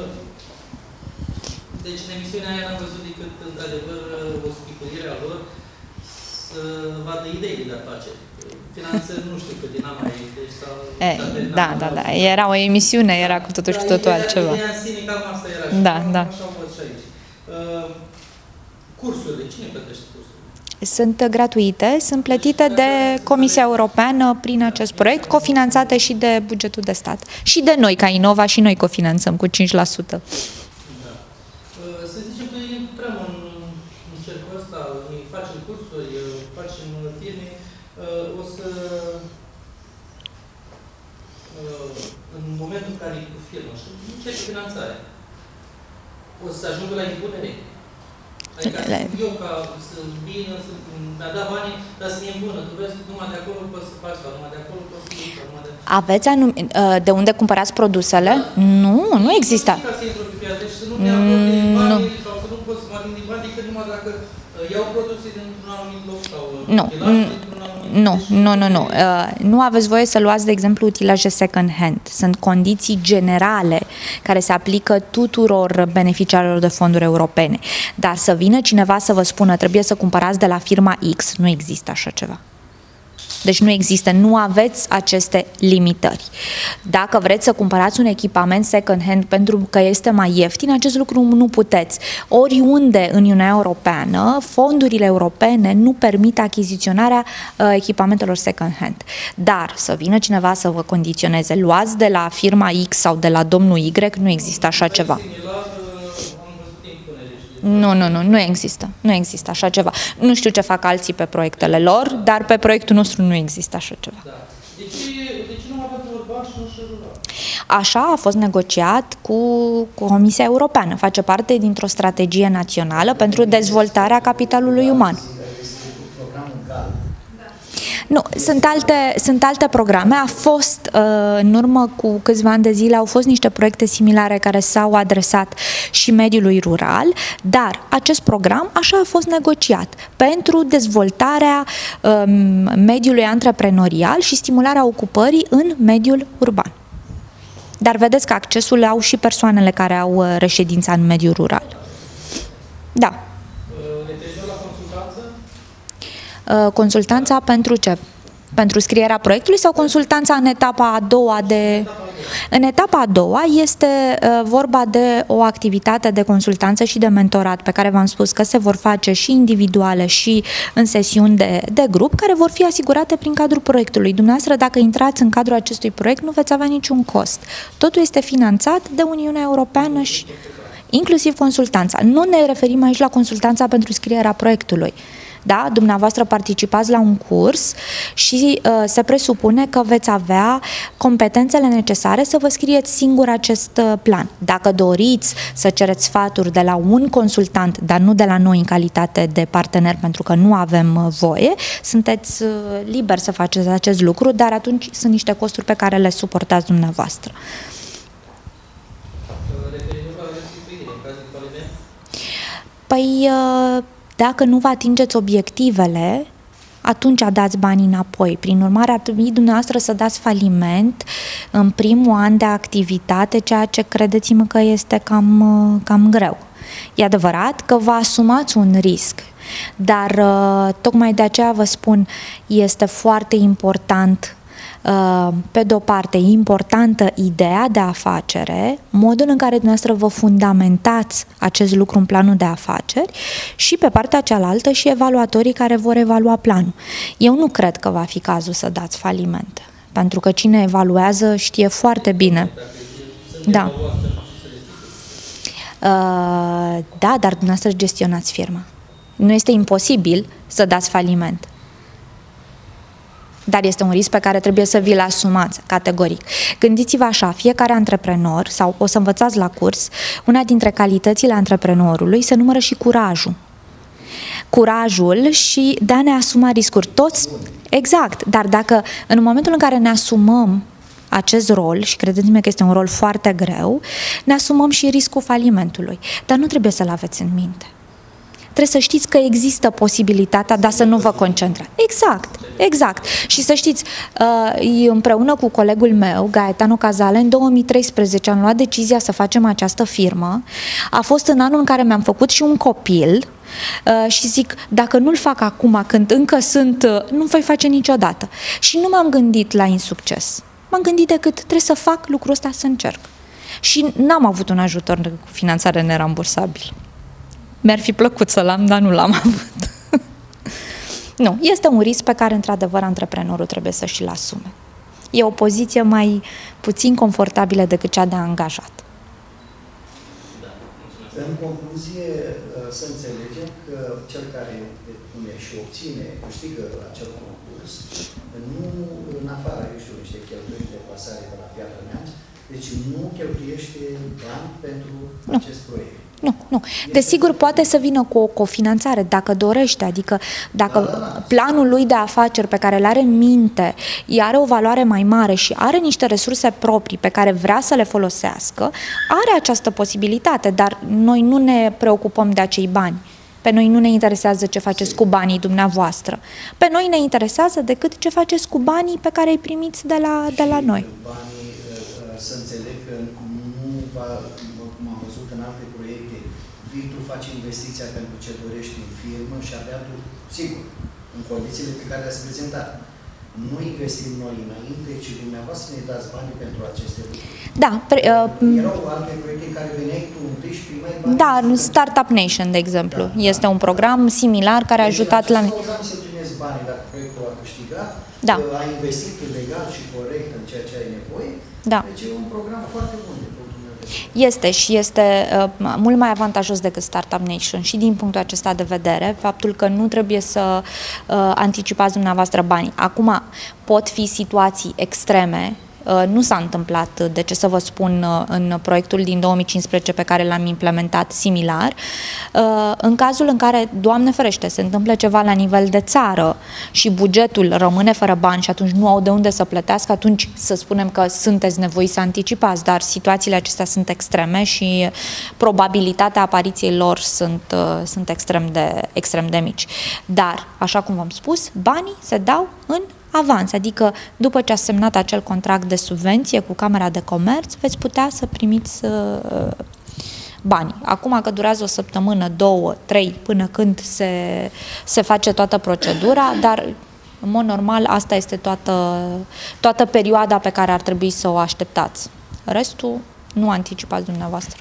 Deci în emisiunea aia n-am văzut decât, într-adevăr, o spiculire a lor să vadă ideile de afaceri. Finanțări nu știu cât din am mai deci sau... E, da, da, da. Era o emisiune, era cu totul și totul altceva. Ideea în sine cam asta era. Da, da. Așa au fost și aici. Cursurile, cine plătește cursurile? Sunt gratuite, sunt plătite de Comisia Europeană prin acest proiect, cofinanțate și de bugetul de stat. Și de noi, ca Innova, și noi cofinanțăm cu cinci la sută. Da. Să zicem că intrăm în, în cercul ăsta, facem cursuri, facem firme, o să... în momentul în care e cu firmă și încerc finanțare, o să ajungă la impunere. Adică eu ca să vină, să mi-a dat banii, dar să-mi impună. Tu vezi, numai de acolo poți să faci, sau numai de acolo poți să faci, numai de... Aveți anum... de unde cumpărați produsele? Da. Nu, nu există. Ca să intru pe piață și să nu mi-a banii, sau să nu pot să mă gândi bani, decât numai dacă iau produse dintr-un anumit loc sau... Nu, nu, nu, nu, nu. Nu aveți voie să luați, de exemplu, utilaje second hand. Sunt condiții generale care se aplică tuturor beneficiarilor de fonduri europene. Dar să vină cineva să vă spună trebuie să cumpărați de la firma X, nu există așa ceva. Deci nu există, nu aveți aceste limitări. Dacă vreți să cumpărați un echipament second hand pentru că este mai ieftin, acest lucru nu puteți. Oriunde în Uniunea Europeană, fondurile europene nu permit achiziționarea uh, echipamentelor second hand. Dar să vină cineva să vă condiționeze, luați de la firma X sau de la domnul Y, nu există așa ceva. Nu, nu, nu, nu există. Nu există așa ceva. Nu știu ce fac alții pe proiectele lor, dar pe proiectul nostru nu există așa ceva. Da. De ce, de ce nu avem urban și nu și rural? Așa a fost negociat cu, cu Comisia Europeană. Face parte dintr-o strategie națională pentru dezvoltarea capitalului uman. Nu, sunt alte, sunt alte programe. A fost, în urmă cu câțiva ani de zile, au fost niște proiecte similare care s-au adresat și mediului rural, dar acest program așa a fost negociat pentru dezvoltarea um, mediului antreprenorial și stimularea ocupării în mediul urban. Dar vedeți că accesul au și persoanele care au reședința în mediul rural. Da. Consultanța pentru ce? Pentru scrierea proiectului sau consultanța în etapa a doua de... În etapa a doua este uh, vorba de o activitate de consultanță și de mentorat pe care v-am spus că se vor face și individuale și în sesiuni de, de grup, care vor fi asigurate prin cadrul proiectului. Dumneavoastră, dacă intrați în cadrul acestui proiect, nu veți avea niciun cost. Totul este finanțat de Uniunea Europeană și inclusiv consultanța. Nu ne referim aici la consultanța pentru scrierea proiectului. Da? Dumneavoastră participați la un curs și uh, se presupune că veți avea competențele necesare să vă scrieți singur acest uh, plan. Dacă doriți să cereți sfaturi de la un consultant, dar nu de la noi în calitate de partener, pentru că nu avem uh, voie, sunteți uh, liberi să faceți acest lucru, dar atunci sunt niște costuri pe care le suportați dumneavoastră. Păi, dacă nu vă atingeți obiectivele, atunci dați banii înapoi. Prin urmare, ar trebui dumneavoastră să dați faliment în primul an de activitate, ceea ce credeți-mă că este cam, cam greu. E adevărat că vă asumați un risc, dar tocmai de aceea vă spun, este foarte important, pe de o parte, importantă ideea de afacere, modul în care dumneavoastră vă fundamentați acest lucru în planul de afaceri și pe partea cealaltă și evaluatorii care vor evalua planul. Eu nu cred că va fi cazul să dați faliment, pentru că cine evaluează știe foarte bine. Da. Da, dar dumneavoastră gestionați firma. Nu este imposibil să dați faliment. Dar este un risc pe care trebuie să vi-l asumați, categoric. Gândiți-vă așa, fiecare antreprenor, sau o să învățați la curs, una dintre calitățile antreprenorului se numără și curajul. Curajul și de a ne asuma riscuri. Toți, exact, dar dacă în momentul în care ne asumăm acest rol, și credeți-mă că este un rol foarte greu, ne asumăm și riscul falimentului. Dar nu trebuie să-l aveți în minte. Trebuie să știți că există posibilitatea, dar să nu vă concentrați. Exact, exact. Și să știți, împreună cu colegul meu, Gaetano Cazale, în două mii treisprezece am luat decizia să facem această firmă. A fost în anul în care mi-am făcut și un copil și zic, dacă nu-l fac acum, când încă sunt, nu voi face niciodată. Și nu m-am gândit la insucces. M-am gândit decât trebuie să fac lucrul ăsta, să încerc. Și n-am avut un ajutor cu finanțare nerambursabilă. Mi-ar fi plăcut să l-am, dar nu l-am avut. Nu, este un risc pe care, într-adevăr, antreprenorul trebuie să și-l asume. E o poziție mai puțin confortabilă decât cea de angajat. În concluzie, să înțelegem că cel care depune și obține, câștigă acel concurs, nu în afara, eu știu, niște cheltuieli de plasare de la Piatra Neamț, deci nu cheltuiește bani pentru nu. acest proiect. Nu, nu. Desigur, poate să vină cu o cofinanțare, dacă dorește, adică dacă planul lui de afaceri pe care îl are în minte are o valoare mai mare și are niște resurse proprii pe care vrea să le folosească, are această posibilitate, dar noi nu ne preocupăm de acei bani. Pe noi nu ne interesează ce faceți cu banii dumneavoastră. Pe noi ne interesează decât ce faceți cu banii pe care îi primiți de la, de la noi. Banii, să înțeleg că nu va, cum am văzut în alte proiecte, vii tu faci investiția pentru ce dorești în firmă și abia tu, sigur, în condițiile pe care le-ați prezentat. Nu investim noi înainte, ci dumneavoastră ne dați bani pentru aceste lucruri. Da. Pre, uh, Erau alte proiecte în care veneai tu întâi și primeai bani. Da, Startup Nation, de exemplu. Da, este da. un program similar care a ajutat la... Deci, în acest program se primesc bani dacă proiectul a câștigat, da. a investit legal și corect în ceea ce ai nevoie. Da. Deci e un program foarte bun. Este și este uh, mult mai avantajos decât Startup Nation și din punctul acesta de vedere, faptul că nu trebuie să uh, anticipați dumneavoastră banii. Acum pot fi situații extreme, uh, nu s-a întâmplat, de ce să vă spun, uh, în proiectul din două mii cincisprezece pe care l-am implementat similar, uh, în cazul în care, Doamne ferește, se întâmplă ceva la nivel de țară și bugetul rămâne fără bani și atunci nu au de unde să plătească, atunci să spunem că sunteți nevoiți să anticipați, dar situațiile acestea sunt extreme și probabilitatea apariției lor sunt, uh, sunt extrem de, extrem de mici. Dar, așa cum v-am spus, banii se dau în avans, adică după ce ați semnat acel contract de subvenție cu Camera de Comerț, veți putea să primiți uh, banii. Acum că durează o săptămână, două, trei, până când se, se face toată procedura, dar în mod normal asta este toată, toată perioada pe care ar trebui să o așteptați. Restul nu anticipați dumneavoastră.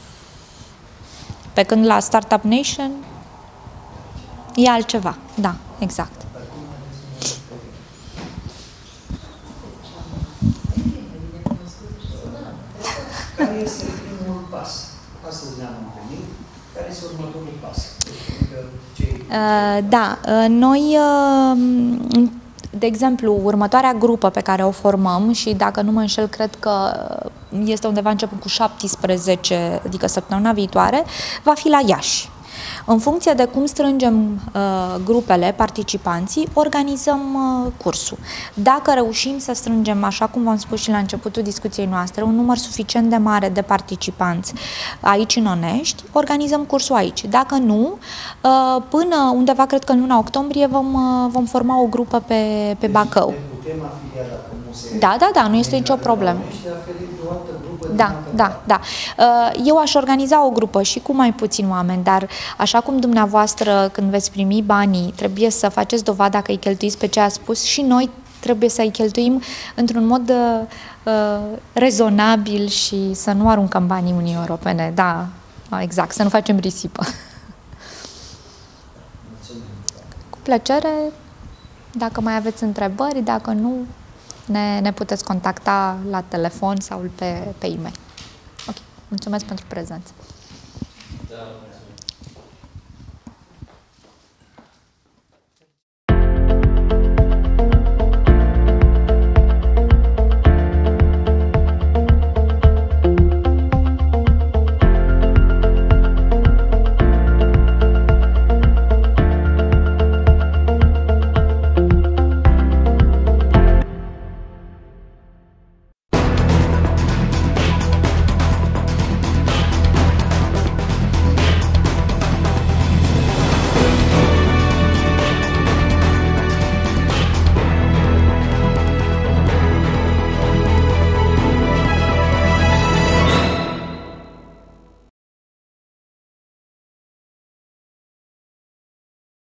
Pe când la Startup Nation e altceva. Da, exact. Care este primul pas? Astăzi ne-am întâlnit. Care este următorul pas? Uh, da, uh, noi, uh, de exemplu, următoarea grupă pe care o formăm și dacă nu mă înșel, cred că este undeva începând cu șaptesprezece, adică săptămâna viitoare, va fi la Iași. În funcție de cum strângem uh, grupele, participanții, organizăm uh, cursul. Dacă reușim să strângem, așa cum v-am spus și la începutul discuției noastre, un număr suficient de mare de participanți aici în Onești, organizăm cursul aici. Dacă nu, uh, până undeva, cred că în luna octombrie, vom, uh, vom forma o grupă pe, pe Bacău. Da, da, da, nu este nicio problemă. Da, da, da. Eu aș organiza o grupă și cu mai puțini oameni, dar așa cum dumneavoastră, când veți primi banii, trebuie să faceți dovada că îi cheltuiți pe ce a spus, și noi trebuie să îi cheltuim într-un mod uh, rezonabil și să nu aruncăm banii Uniunii Europene. Da, exact, să nu facem risipă. Cu plăcere, dacă mai aveți întrebări, dacă nu, ne, ne puteți contacta la telefon sau pe, pe e-mail. Ok, mulțumesc pentru prezență. Da.